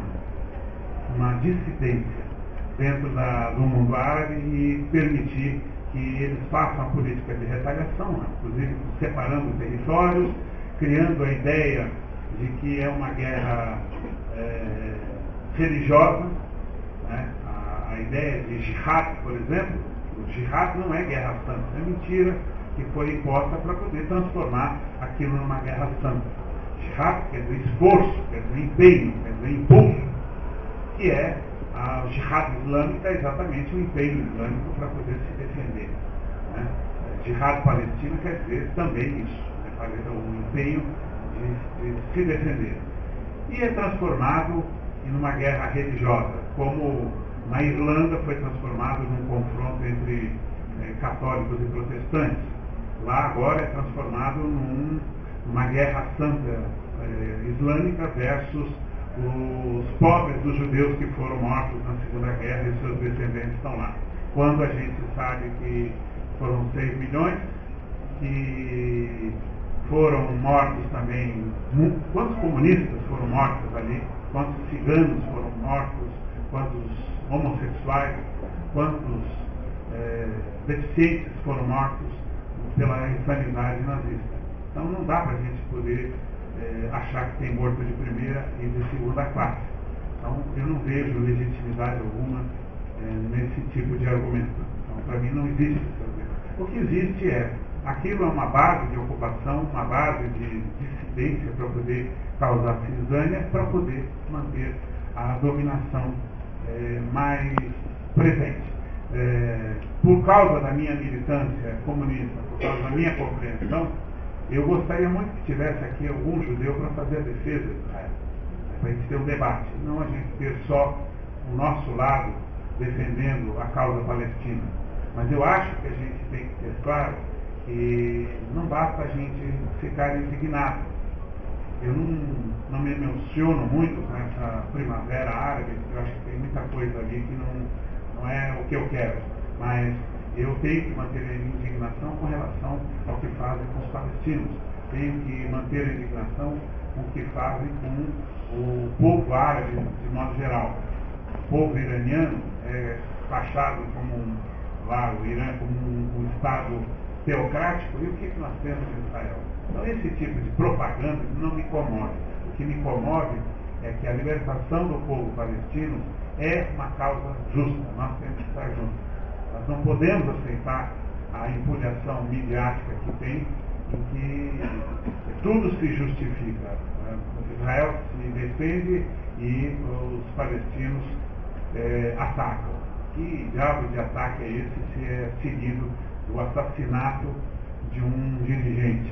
uma dissidência dentro da, do mundo árabe e permitir que eles façam a política de retaliação, né? Inclusive separando territórios, criando a ideia de que é uma guerra é, religiosa, né? a, a ideia de jihad, por exemplo. O jihad não é guerra santa, é mentira que foi imposta para poder transformar aquilo numa guerra santa. Jihad quer dizer esforço, quer dizer empenho, quer dizer impulso, que é a jihad islâmica, é exatamente o empenho islâmico para poder se defender. Né? Jihad palestino quer dizer também isso, né? O empenho de, de se defender. E é transformado em uma guerra religiosa, como na Irlanda foi transformado num confronto entre eh, católicos e protestantes. Lá agora é transformado num, numa guerra santa eh, islâmica versus os pobres dos judeus que foram mortos na Segunda Guerra e seus descendentes estão lá. Quando a gente sabe que foram seis milhões, que foram mortos também, quantos comunistas foram mortos ali, quantos ciganos foram mortos, quantos homossexuais, quantos é, deficientes foram mortos pela insanidade nazista. Então não dá para a gente poder é, achar que tem morto de primeira e de segunda classe. Então eu não vejo legitimidade alguma é, nesse tipo de argumento. Então para mim não existe esse argumento. O que existe é, aquilo é uma base de ocupação, uma base de dissidência para poder causar cisânia, para poder manter a dominação É, mais presente. É, por causa da minha militância comunista, por causa da minha compreensão, eu gostaria muito que tivesse aqui algum judeu para fazer a defesa de Israel, né, para a gente ter um debate, não a gente ter só o nosso lado defendendo a causa palestina. Mas eu acho que a gente tem que ter claro que não basta a gente ficar indignado. Eu não, não me emociono muito com essa primavera árabe, eu acho que tem muita coisa ali que não, não é o que eu quero, mas eu tenho que manter a indignação com relação ao que fazem com os palestinos, tenho que manter a indignação com o que fazem com o povo árabe de modo geral. O povo iraniano é taxado como um, lá o Irã como um, um Estado teocrático, e o que nós temos em Israel? Então esse tipo de propaganda não me comove. O que me comove é que a libertação do povo palestino é uma causa justa. Nós temos que estar juntos. Nós não podemos aceitar a empolhação midiática que tem, em que tudo se justifica. Israel se defende e os palestinos é, atacam. Que diabo de ataque é esse se é seguido do assassinato de um dirigente?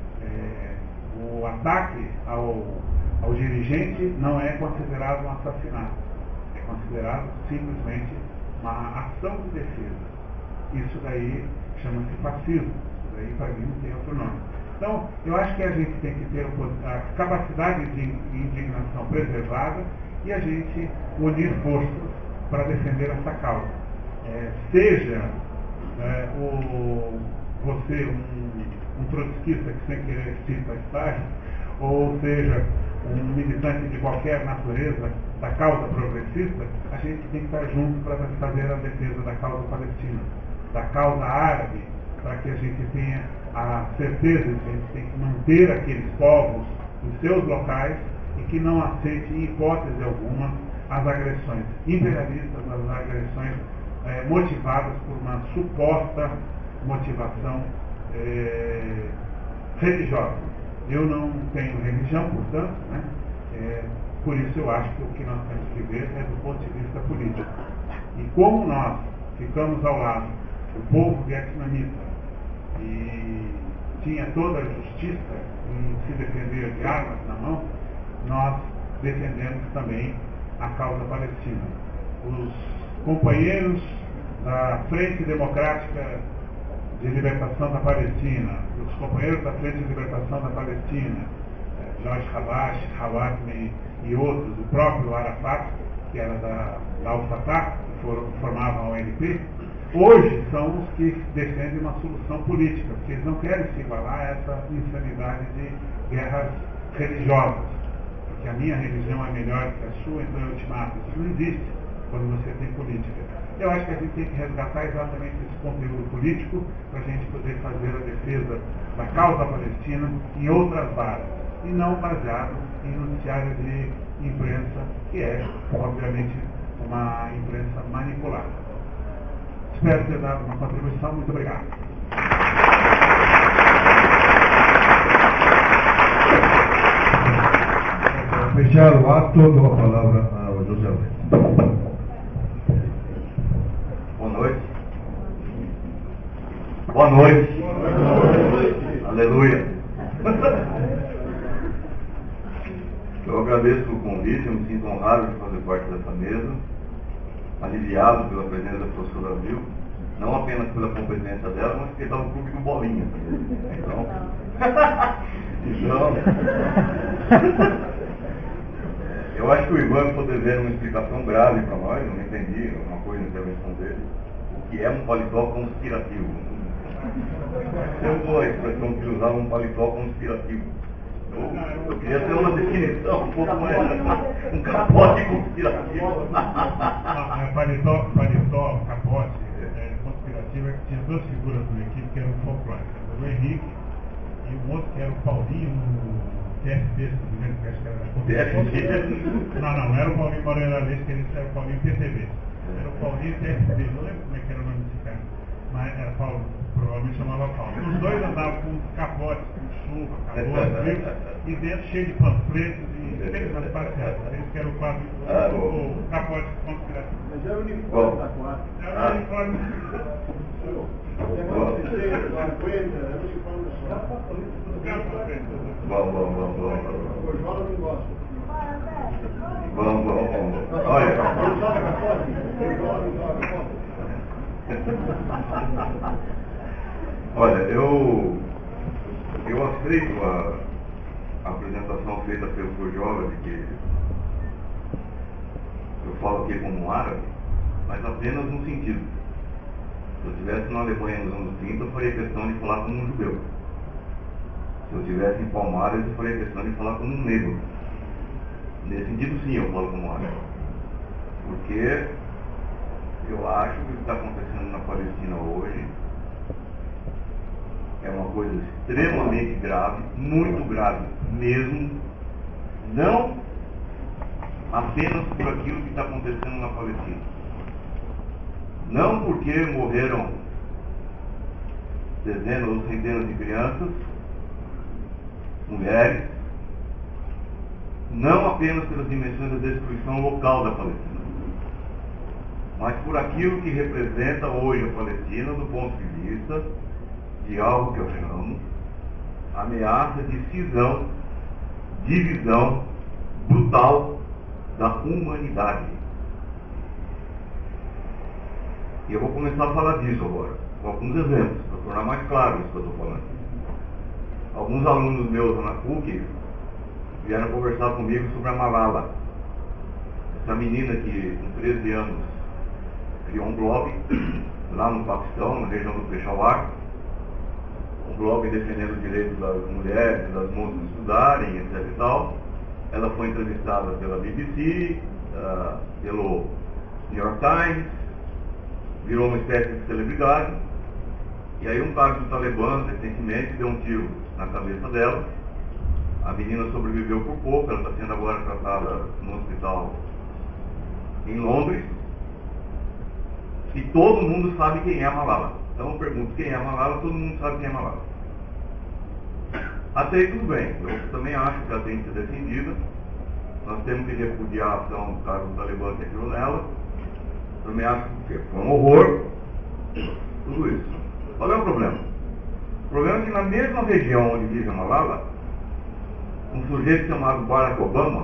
É, o ataque ao, ao dirigente não é considerado um assassinato, é considerado simplesmente uma ação de defesa. Isso daí chama-se fascismo. Isso daí, para mim, não tem outro nome. Então, eu acho que a gente tem que ter a capacidade de indignação preservada e a gente unir forças para defender essa causa. É, seja é, o, você um, um trotskista que sem querer cita Stalin, ou seja, um militante de qualquer natureza da causa progressista, a gente tem que estar junto para fazer a defesa da causa palestina, da causa árabe, para que a gente tenha a certeza de que a gente tem que manter aqueles povos nos seus locais e que não aceite em hipótese alguma as agressões imperialistas, as agressões eh, motivadas por uma suposta motivação eh, religiosa. Eu não tenho religião, portanto, né? É, por isso eu acho que o que nós temos que ver é do ponto de vista político. E como nós ficamos ao lado do povo vietnamita e tinha toda a justiça em se defender de armas na mão, nós defendemos também a causa palestina. Os companheiros da Frente Democrática de Libertação da Palestina, os companheiros da Frente de Libertação da Palestina, Jorge Arbex, Hawatmi e outros, o próprio Arafat, que era da, da Al-Fatah, que foram, formavam a O L P, hoje são os que defendem uma solução política, porque eles não querem se igualar a essa insanidade de guerras religiosas, porque a minha religião é melhor que a sua, então eu te mato. Isso não existe quando você tem política. Eu acho que a gente tem que resgatar exatamente esse conteúdo político para a gente poder fazer a defesa da causa palestina em outras bases, e não baseado em noticiário de imprensa, que é, obviamente, uma imprensa manipulada. Espero ter dado uma contribuição. Muito obrigado. Fechar o ato, dou a palavra ao José Arbex. Boa noite. Boa noite. Boa noite. Aleluia. Eu agradeço o convite, eu me sinto honrado de fazer parte dessa mesa, aliviado pela presença da professora Zilda, não apenas pela competência dela, mas porque está no clube do Bolinha. Então, então eu acho que o Ivan ficou devendo uma explicação grave para nós, eu não entendi uma coisa na intervenção dele, o que é um paletó conspirativo. Eu vou a expressão que usava um paletó conspirativo. Eu, eu queria ter uma definição um pouco mais, um capote conspirativo. Não, paletó, paletó, capote é, conspirativo é que tinha duas figuras do equipe que eram folclóricas, o Henrique e o outro que era o Paulinho no T F B, que acho que era da Não, não, não era o Paulinho Moreira Leite, que ele era o Paulinho P T B. Era o Paulinho T F B, não lembro como é que era o nome desse cara, mas era Paulo, provavelmente chamava Paulo. Os dois andavam com capotes, com chuva, calor, frio, e dentro cheio de panfletos e sempre nas passeadas. Eles que era o quadro, ah, o, o capote conspirativo. Mas era o uniforme da quadra. Era o uniforme. Vamos, vamos, vamos, vamos. O Osvaldo não gosta. Vamos, vamos, vamos. Olha. Olha, eu, eu aceito a, a apresentação feita pelo Coggiola de que eu falo aqui como um árabe, mas apenas no sentido. Se eu estivesse na Alemanha nos anos trinta, eu faria questão de falar como um judeu. Se eu estivesse em Palmares, eu faria questão de falar como um negro. Nesse sentido, sim, eu falo como árabe. Porque eu acho que o que está acontecendo na Palestina hoje é uma coisa extremamente grave, muito grave mesmo, não apenas por aquilo que está acontecendo na Palestina. Não porque morreram dezenas ou centenas de crianças, mulheres, não apenas pelas dimensões da destruição local da Palestina, mas por aquilo que representa hoje a Palestina do ponto de vista de algo que eu chamo ameaça de cisão, divisão brutal da humanidade. E eu vou começar a falar disso agora, com alguns exemplos, para tornar mais claro isso que eu estou falando. Alguns alunos meus na P U C vieram conversar comigo sobre a Malala. Essa menina que, com treze anos, criou um blog lá no Paquistão, na região do Peshawar, um blog defendendo os direitos das mulheres e das moças de estudarem, etc e tal. Ela foi entrevistada pela B B C, uh, pelo New York Times, virou uma espécie de celebridade. E aí um cara do Talibã, recentemente, deu um tiro na cabeça dela. A menina sobreviveu por pouco, ela está sendo agora tratada no hospital em Londres. E todo mundo sabe quem é a Malala. Então eu pergunto quem é a Malala, todo mundo sabe quem é a Malala. Até aí tudo bem, eu também acho que ela tem que ser defendida. Nós temos que repudiar a ação do cara do Talibã que atirou nela. Também acho que foi um horror. Tudo isso. Qual é o problema? O problema é que na mesma região onde vive a Malala, um sujeito chamado Barack Obama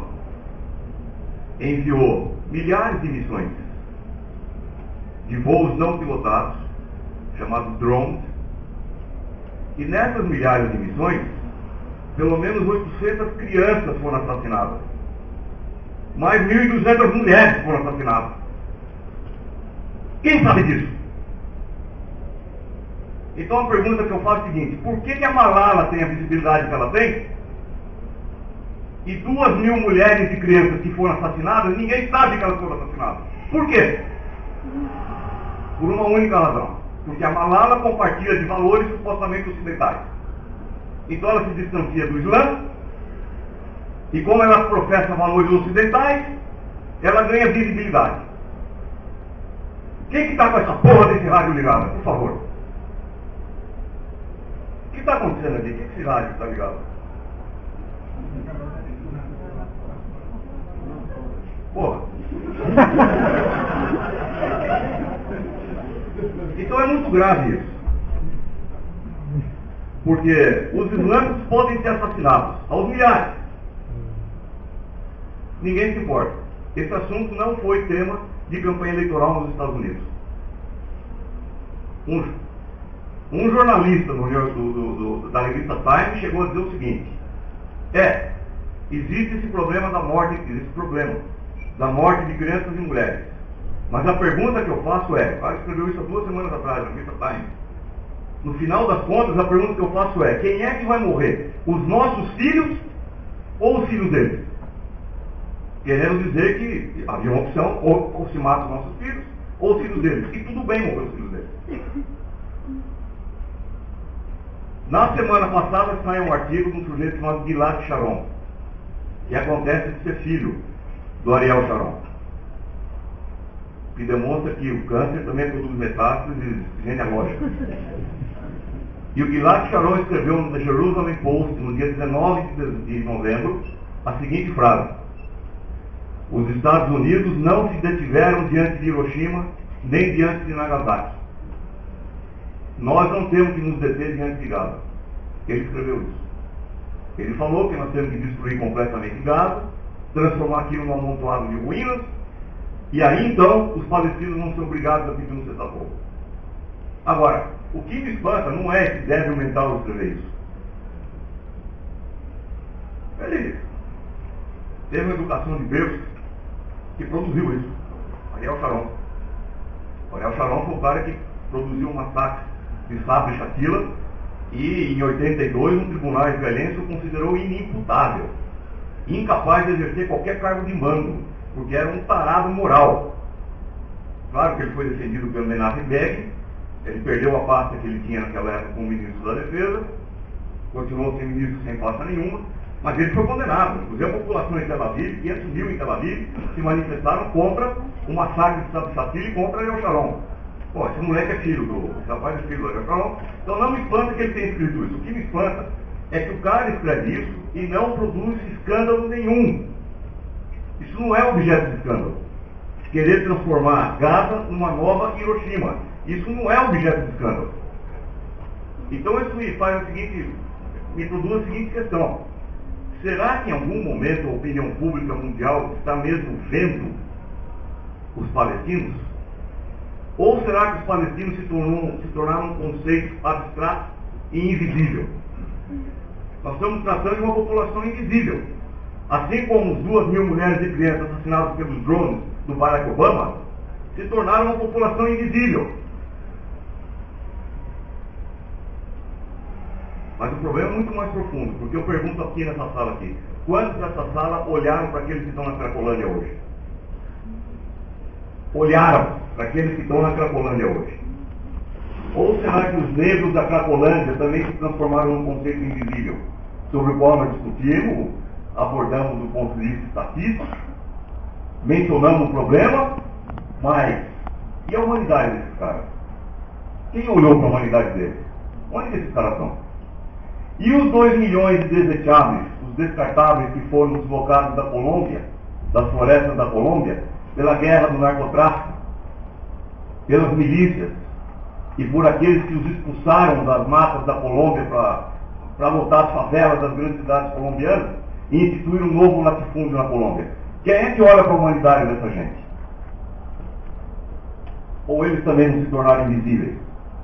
enviou milhares de missões de voos não pilotados, chamados drones, e nessas milhares de missões, pelo menos oitocentas crianças foram assassinadas. Mais mil e duzentas mulheres foram assassinadas. Quem sabe disso? Então a pergunta que eu faço é a seguinte: por que, que a Malala tem a visibilidade que ela tem? E duas mil mulheres e crianças que foram assassinadas, ninguém sabe que elas foram assassinadas. Por quê? Por uma única razão. Porque a Malala compartilha de valores supostamente ocidentais. Então ela se distancia do Islã, e como ela professa valores ocidentais, ela ganha visibilidade. Quem que está com essa porra desse rádio ligado? Por favor. O que está acontecendo aqui? O que esse rádio está ligado? Porra. Então é muito grave isso. Porque os islâmicos podem ser assassinados aos milhares. Ninguém se importa. Esse assunto não foi tema de campanha eleitoral nos Estados Unidos. Um, um jornalista no, do, do, do, da revista Time chegou a dizer o seguinte: é, existe esse problema da morte, existe esse problema da morte de crianças e mulheres. Mas a pergunta que eu faço é, o cara escreveu isso há duas semanas atrás na revista Time. No final das contas, a pergunta que eu faço é: quem é que vai morrer? Os nossos filhos ou os filhos deles? Querendo dizer que havia uma opção, ou, ou se mata os nossos filhos, ou os filhos deles. E tudo bem morrer os filhos deles. Na semana passada saiu um artigo de um sujeito chamado Gilad Sharon, que acontece de ser filho do Ariel Sharon, que demonstra que o câncer também produz metástases genealógicas. E o Gilad Sharon escreveu no The Jerusalem Post, no dia dezenove de novembro, a seguinte frase: os Estados Unidos não se detiveram diante de Hiroshima, nem diante de Nagasaki. Nós não temos que nos deter diante de Gaza. Ele escreveu isso. Ele falou que nós temos que destruir completamente Gaza, transformar aquilo num amontoado de ruínas, e aí então os palestinos vão ser obrigados a pedir um cessar-fogo. Agora, o que me espanta não é esse débil mental de escrever isso. Ele teve uma educação de berço que produziu isso. Ariel Sharon. Ariel Sharon foi o cara que produziu um massacre de Sabra e Shatila, e em oitenta e dois um tribunal israelense o considerou inimputável, incapaz de exercer qualquer cargo de mando, porque era um tarado moral. Claro que ele foi defendido pelo Menachem Begin, ele perdeu a pasta que ele tinha naquela época como ministro da Defesa, continuou sem ministro sem pasta nenhuma, mas ele foi condenado. Inclusive a população em Tel Aviv, quinhentos mil em Tel Aviv, se manifestaram contra o massacre de Sabra e Shatila e contra Ariel Sharon. Pô, esse moleque é filho do, esse rapaz é filho do Ariel Sharon, então não me espanta que ele tenha escrito isso. O que me espanta é que o cara escreve isso e não produz escândalo nenhum. Isso não é objeto de escândalo. Querer transformar Gaza numa nova Hiroshima. Isso não é objeto de escândalo. Então isso me faz o seguinte, me produz a seguinte questão: será que em algum momento a opinião pública mundial está mesmo vendo os palestinos? Ou será que os palestinos se, tornou, se tornaram um conceito abstrato e invisível? Nós estamos tratando de uma população invisível. Assim como as duas mil mulheres e crianças assassinadas pelos drones do Barack Obama se tornaram uma população invisível. Mas o problema é muito mais profundo, porque eu pergunto aqui nessa sala aqui, quantos dessa sala olharam para aqueles que estão na Cracolândia hoje? Olharam para aqueles que estão na Cracolândia hoje? Ou será que os negros da Cracolândia também se transformaram num conceito invisível, sobre o qual nós discutimos, abordamos do ponto de vista estatístico, mencionamos o problema, mas e a humanidade desses caras? Quem olhou para a humanidade deles? Onde esses caras estão? E os dois milhões de desejáveis, os descartáveis que foram deslocados da Colômbia, das florestas da Colômbia, pela guerra do narcotráfico, pelas milícias, e por aqueles que os expulsaram das matas da Colômbia para lotar as favelas das grandes cidades colombianas e instituir um novo latifúndio na Colômbia. Quem é que olha para a humanidade dessa gente? Ou eles também não se tornaram invisíveis?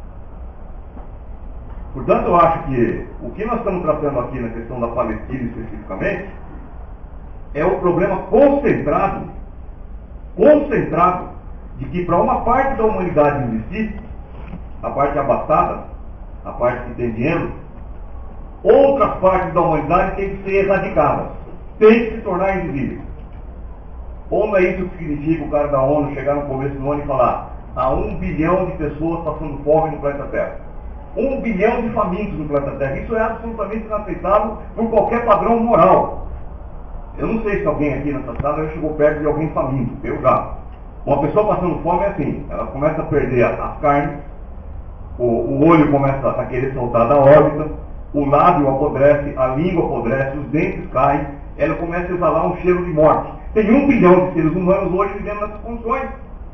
Portanto, eu acho que o que nós estamos tratando aqui na questão da Palestina especificamente é o problema concentrado, concentrado, de que para uma parte da humanidade existir, a parte abastada, a parte que tem dinheiro, outras partes da humanidade têm que ser erradicadas, têm que se tornar invisíveis. Ou não é isso que significa o cara da ONU chegar no começo do ano e falar há um bilhão de pessoas passando fome no planeta Terra? Um bilhão de famintos no planeta Terra. Isso é absolutamente inaceitável por qualquer padrão moral. Eu não sei se alguém aqui nessa sala já chegou perto de alguém faminto. Eu já. Uma pessoa passando fome é assim, ela começa a perder as carnes, o, o olho começa a querer soltar da órbita, o lábio apodrece, a língua apodrece, os dentes caem, ela começa a exalar um cheiro de morte. Tem um bilhão de seres humanos hoje vivendo nessas condições.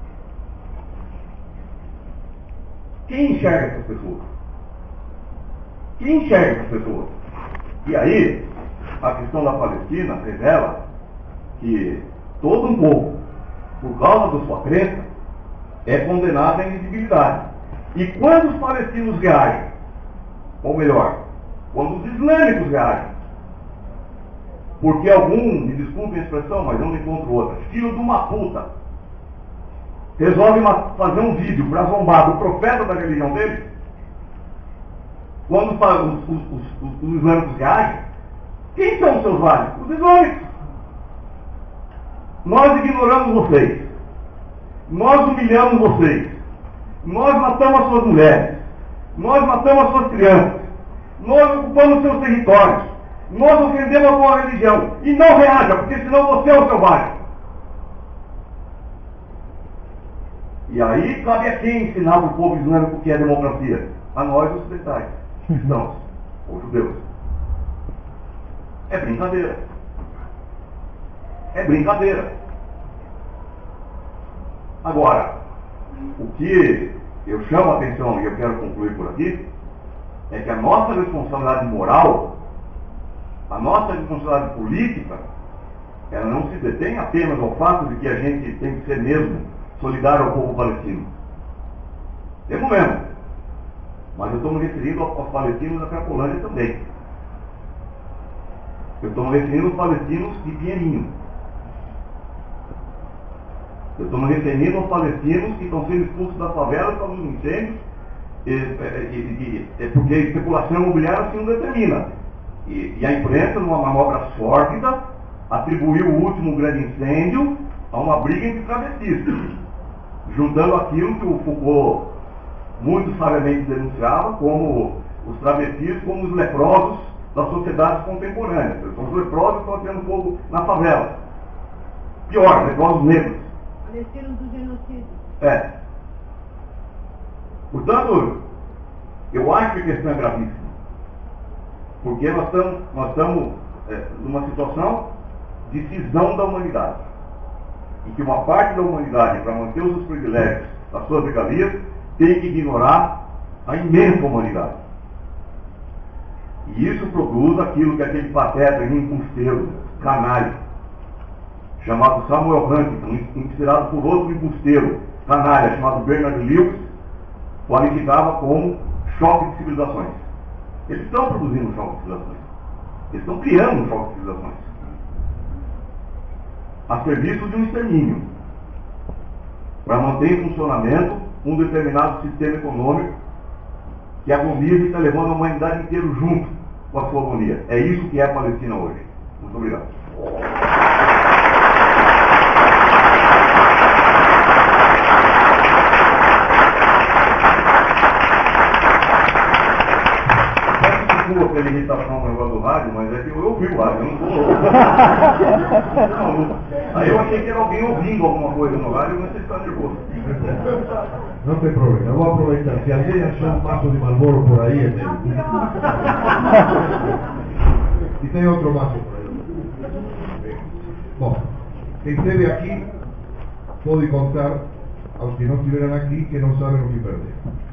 Quem enxerga essas pessoas? Quem enxerga essas pessoas? E aí, a questão da Palestina revela que todo um povo, por causa da sua crença, é condenado à invisibilidade. E quando os palestinos reagem, ou melhor, quando os islâmicos reagem, porque algum, me desculpem a expressão, mas eu não encontro outra, filho de uma puta, resolve fazer um vídeo para zombar do profeta da religião dele, quando os, os, os, os islâmicos reagem, quem são os seus vários? Os islâmicos. Nós ignoramos vocês. Nós humilhamos vocês. Nós matamos as suas mulheres. Nós matamos as suas crianças. Nós ocupamos seus territórios. Nós ofendemos a sua religião. E não reaja, porque senão você é o selvagem. E aí cabe a quem ensinar para o povo islâmico o que é democracia? A nós, ocidentais, cristãos ou judeus. É brincadeira. É brincadeira. Agora, o que eu chamo a atenção e eu quero concluir por aqui, é que a nossa responsabilidade moral, a nossa responsabilidade política, ela não se detém apenas ao fato de que a gente tem que ser mesmo solidário ao povo palestino. Temos mesmo. Mas eu estou me referindo aos palestinos da Cracolândia também. Eu estou me referindo aos palestinos de Pinheirinho. Eu estou me referindo aos palestinos que estão sendo expulsos das favelas para os incêndios, e, e, e, e, porque a especulação imobiliária assim o determina. E, e a imprensa, numa manobra sórdida, atribuiu o último grande incêndio a uma briga entre travestis, juntando aquilo que o Foucault muito sabiamente denunciava como os travestis como os leprosos das sociedades contemporâneas. Os leprosos que estão tendo fogo na favela. Pior, leprosos negros. Palestinos do genocídio. É. Portanto, eu acho que a questão é gravíssima. Porque nós estamos, nós estamos é, numa situação de cisão da humanidade. Em que uma parte da humanidade, para manter os seus privilégios, as suas regalias, tem que ignorar a imensa humanidade. E isso produz aquilo que aquele pateta embusteiro, canalha, chamado Samuel Huntington, inspirado por outro embusteiro, canalha chamado Bernard Lewis qualificava como choque de civilizações. Eles estão produzindo um choque de civilizações. Eles estão criando um choque de civilizações. A serviço de um extermínio. Para manter em funcionamento um determinado sistema econômico que agoniza e está levando a humanidade inteira junto com a sua agonia. É isso que é a Palestina hoje. Muito obrigado. Desculpa pela irritação no negócio do rádio, mas é que eu ouvi o rádio, eu não estou louco. Aí eu achei que era alguém ouvindo alguma coisa no rádio, mas você está nervoso. Não tem problema, eu vou aproveitar. Se alguém achou um maço de Marlboro por aí, é meu. E tem outro maço por aí. Bom, quem esteve aqui pode contar aos que não estiveram aqui que não sabem o que perder.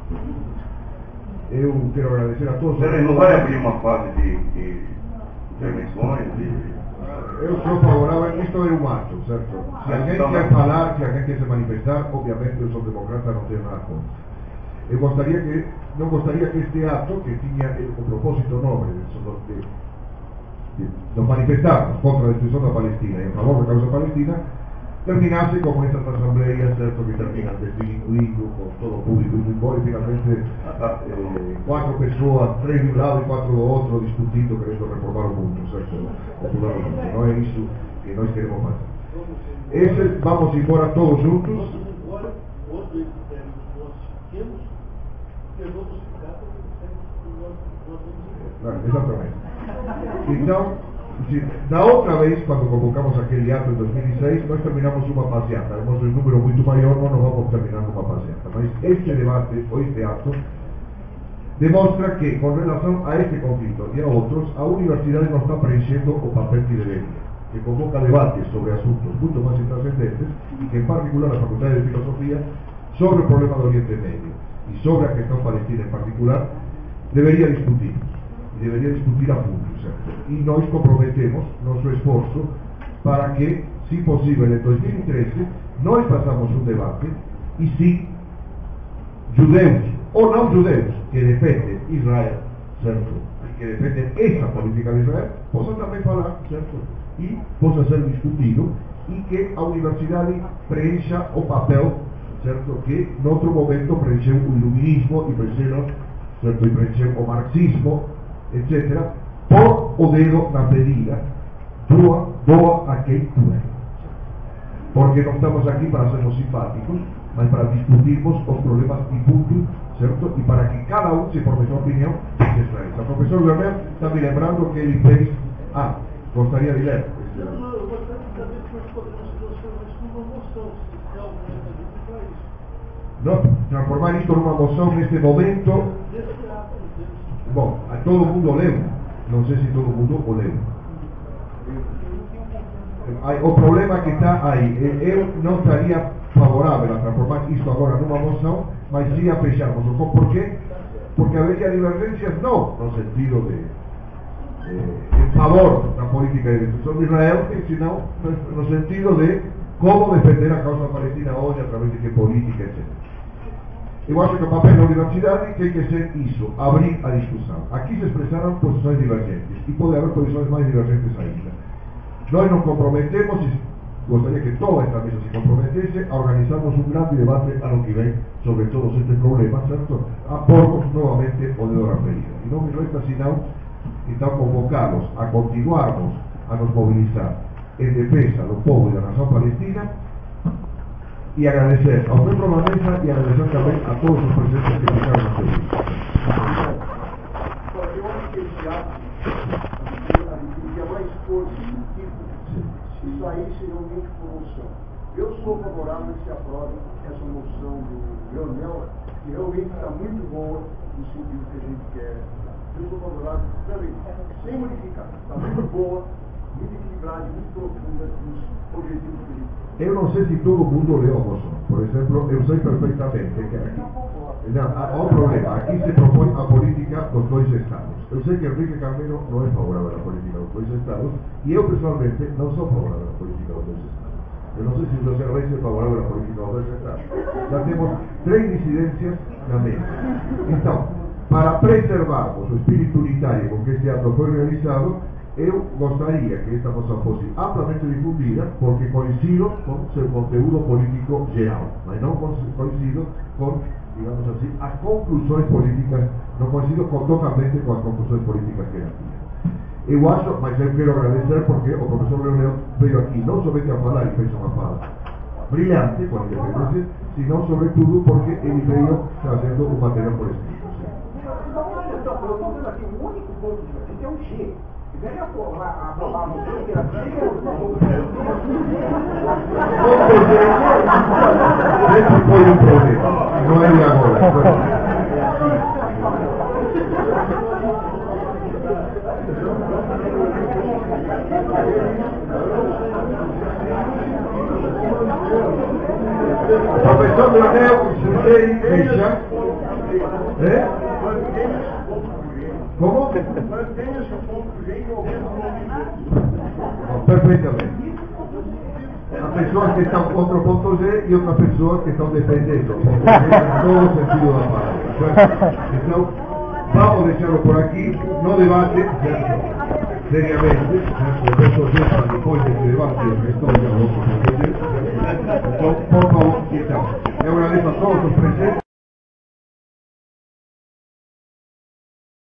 Eu quero agradecer a todos. Você não vai abrir uma fase de, de intervenções? De... Eu sou favorável, isto é um ato, certo? Se alguém quer falar, se alguém quer se manifestar, obviamente eu sou democrata, não tenho nada contra. Eu gostaria que, não gostaria que este ato, que tinha o propósito nobre de, de, de nos manifestarmos contra a destruição da Palestina e em favor da causa palestina, terminasse como estas assembleias, certo, que terminan destituindo com todo o público indo embora e finalmente eh, quatro pessoas, três de um lado e quatro do outro, discutindo, querendo reformar o mundo, certo? O mundo. Não é isso que nós queremos fazer. Esse, vamos embora todos juntos. Exatamente. Então, da outra vez, quando convocamos aquele ato em dois mil e seis, nós terminamos uma passeata. Éramos um número muito maior, não nos vamos terminar numa passeata. Mas este debate, ou este ato, demonstra que, com relação a este conflito e a outros, a universidade não está preenchendo o papel que deveria, que convoca debates sobre assuntos muito mais intrascendentes e que, em particular, a Faculdade de Filosofia, sobre o problema do Oriente Médio e sobre a questão palestina em particular, deveria discutir. E deveria discutir a fundo, certo? E nós comprometemos nosso esforço para que, se possível, em dois mil e treze, nós façamos um debate e se judeus ou não judeus que defendem Israel, certo? E que defendem essa política de Israel, possam também falar, certo? E possa ser discutido e que a universidade preencha o papel, certo? Que, em outro momento, preencheu o iluminismo e preencheu, certo? E preencheu o marxismo, etcétera, por o dedo na ferida, doa, doa a quem doer. Porque não estamos aqui para sermos simpáticos, mas para discutirmos os problemas de fundo, certo? E para que cada um se forme sua opinião e se esclareça. O professor Leonel está me lembrando que ele fez... Ah, gostaria de ler. Eu não, eu gostaria de saber se nós podemos transformar isso numa moção, se realmente a gente para isso. Não, transformar isto numa moção neste momento... Bom, a todo mundo leu, não sei se todo mundo o leu. O problema que está aí, eu não estaria favorável a transformar isto agora numa moção, mas sim a fecharmos. Por quê? Porque haveria divergências não no sentido de, de em favor da política de destruição de Israel, senão no sentido de como defender a causa palestina hoje, através de que política, etcétera. Eu acho que o papel da universidade tem que ser isso, abrir a discussão. Aqui se expressaram posições divergentes e pode haver posições mais divergentes ainda. Nós nos comprometemos, e gostaria que toda esta mesa se comprometesse, a organizarmos um grande debate ano que vem sobre todos estes problemas, certo? A pormos novamente o dedo na ferida. E não me resta senão, então, convocá-los a continuarmos a nos mobilizar em defesa do povo e da nação palestina, e agradecer aos membros da mesa e agradecer também a todos os presentes que ficaram na entrevista. Eu acho que esse ato, a gente devia mais força no tipo, se isso aí seria realmente promoção. Eu sou favorável a que se aprove essa moção do Leonel, que realmente está muito boa no sentido que a gente quer. Eu sou favorável também, sem modificar. Está muito boa, muito equilibrada, muito profunda nos objetivos que a gente quer. Eu não sei se todo mundo leu a moção. Por exemplo, eu sei perfeitamente que aqui, não, há um problema. Aqui se propõe a política dos dois Estados. Eu sei que Henrique Carneiro não é favorável à política dos dois Estados e eu, pessoalmente, não sou favorável à política dos dois Estados. Eu não sei se José Arbex é favorável à política universitária. Já temos três dissidências na mesa. Então, para preservarmos o espírito unitário com que este ato foi realizado, eu gostaria que esta moção fosse amplamente difundida, porque coincido com seu conteúdo político geral, mas não coincido com, digamos assim, as conclusões políticas, não coincido totalmente com as conclusões políticas que ela tinha. Eu acho, mas eu quero agradecer porque o professor Leonel veio aqui não somente a falar e fez uma fala brilhante com a independência, senão sobretudo porque ele veio trazendo o material por escrito. Então, olha só, eu estou vendo aqui o único ponto de vista é um G. Vem aprovar a moção que era esse foi um problema, não é de agora. Professor Leonel, sugere deixar. É? Como? Perfeitamente. Há pessoas que estão contra o ponto G e outras pessoas que estão defendendo o ponto G em todo o sentido da palavra. Então, vamos deixá-lo por aqui, no debate, certo? Seriamente, certo? O ponto G, depois desse debate, a história do ponto G. Então, por favor, então, eu agradeço a todos os presentes.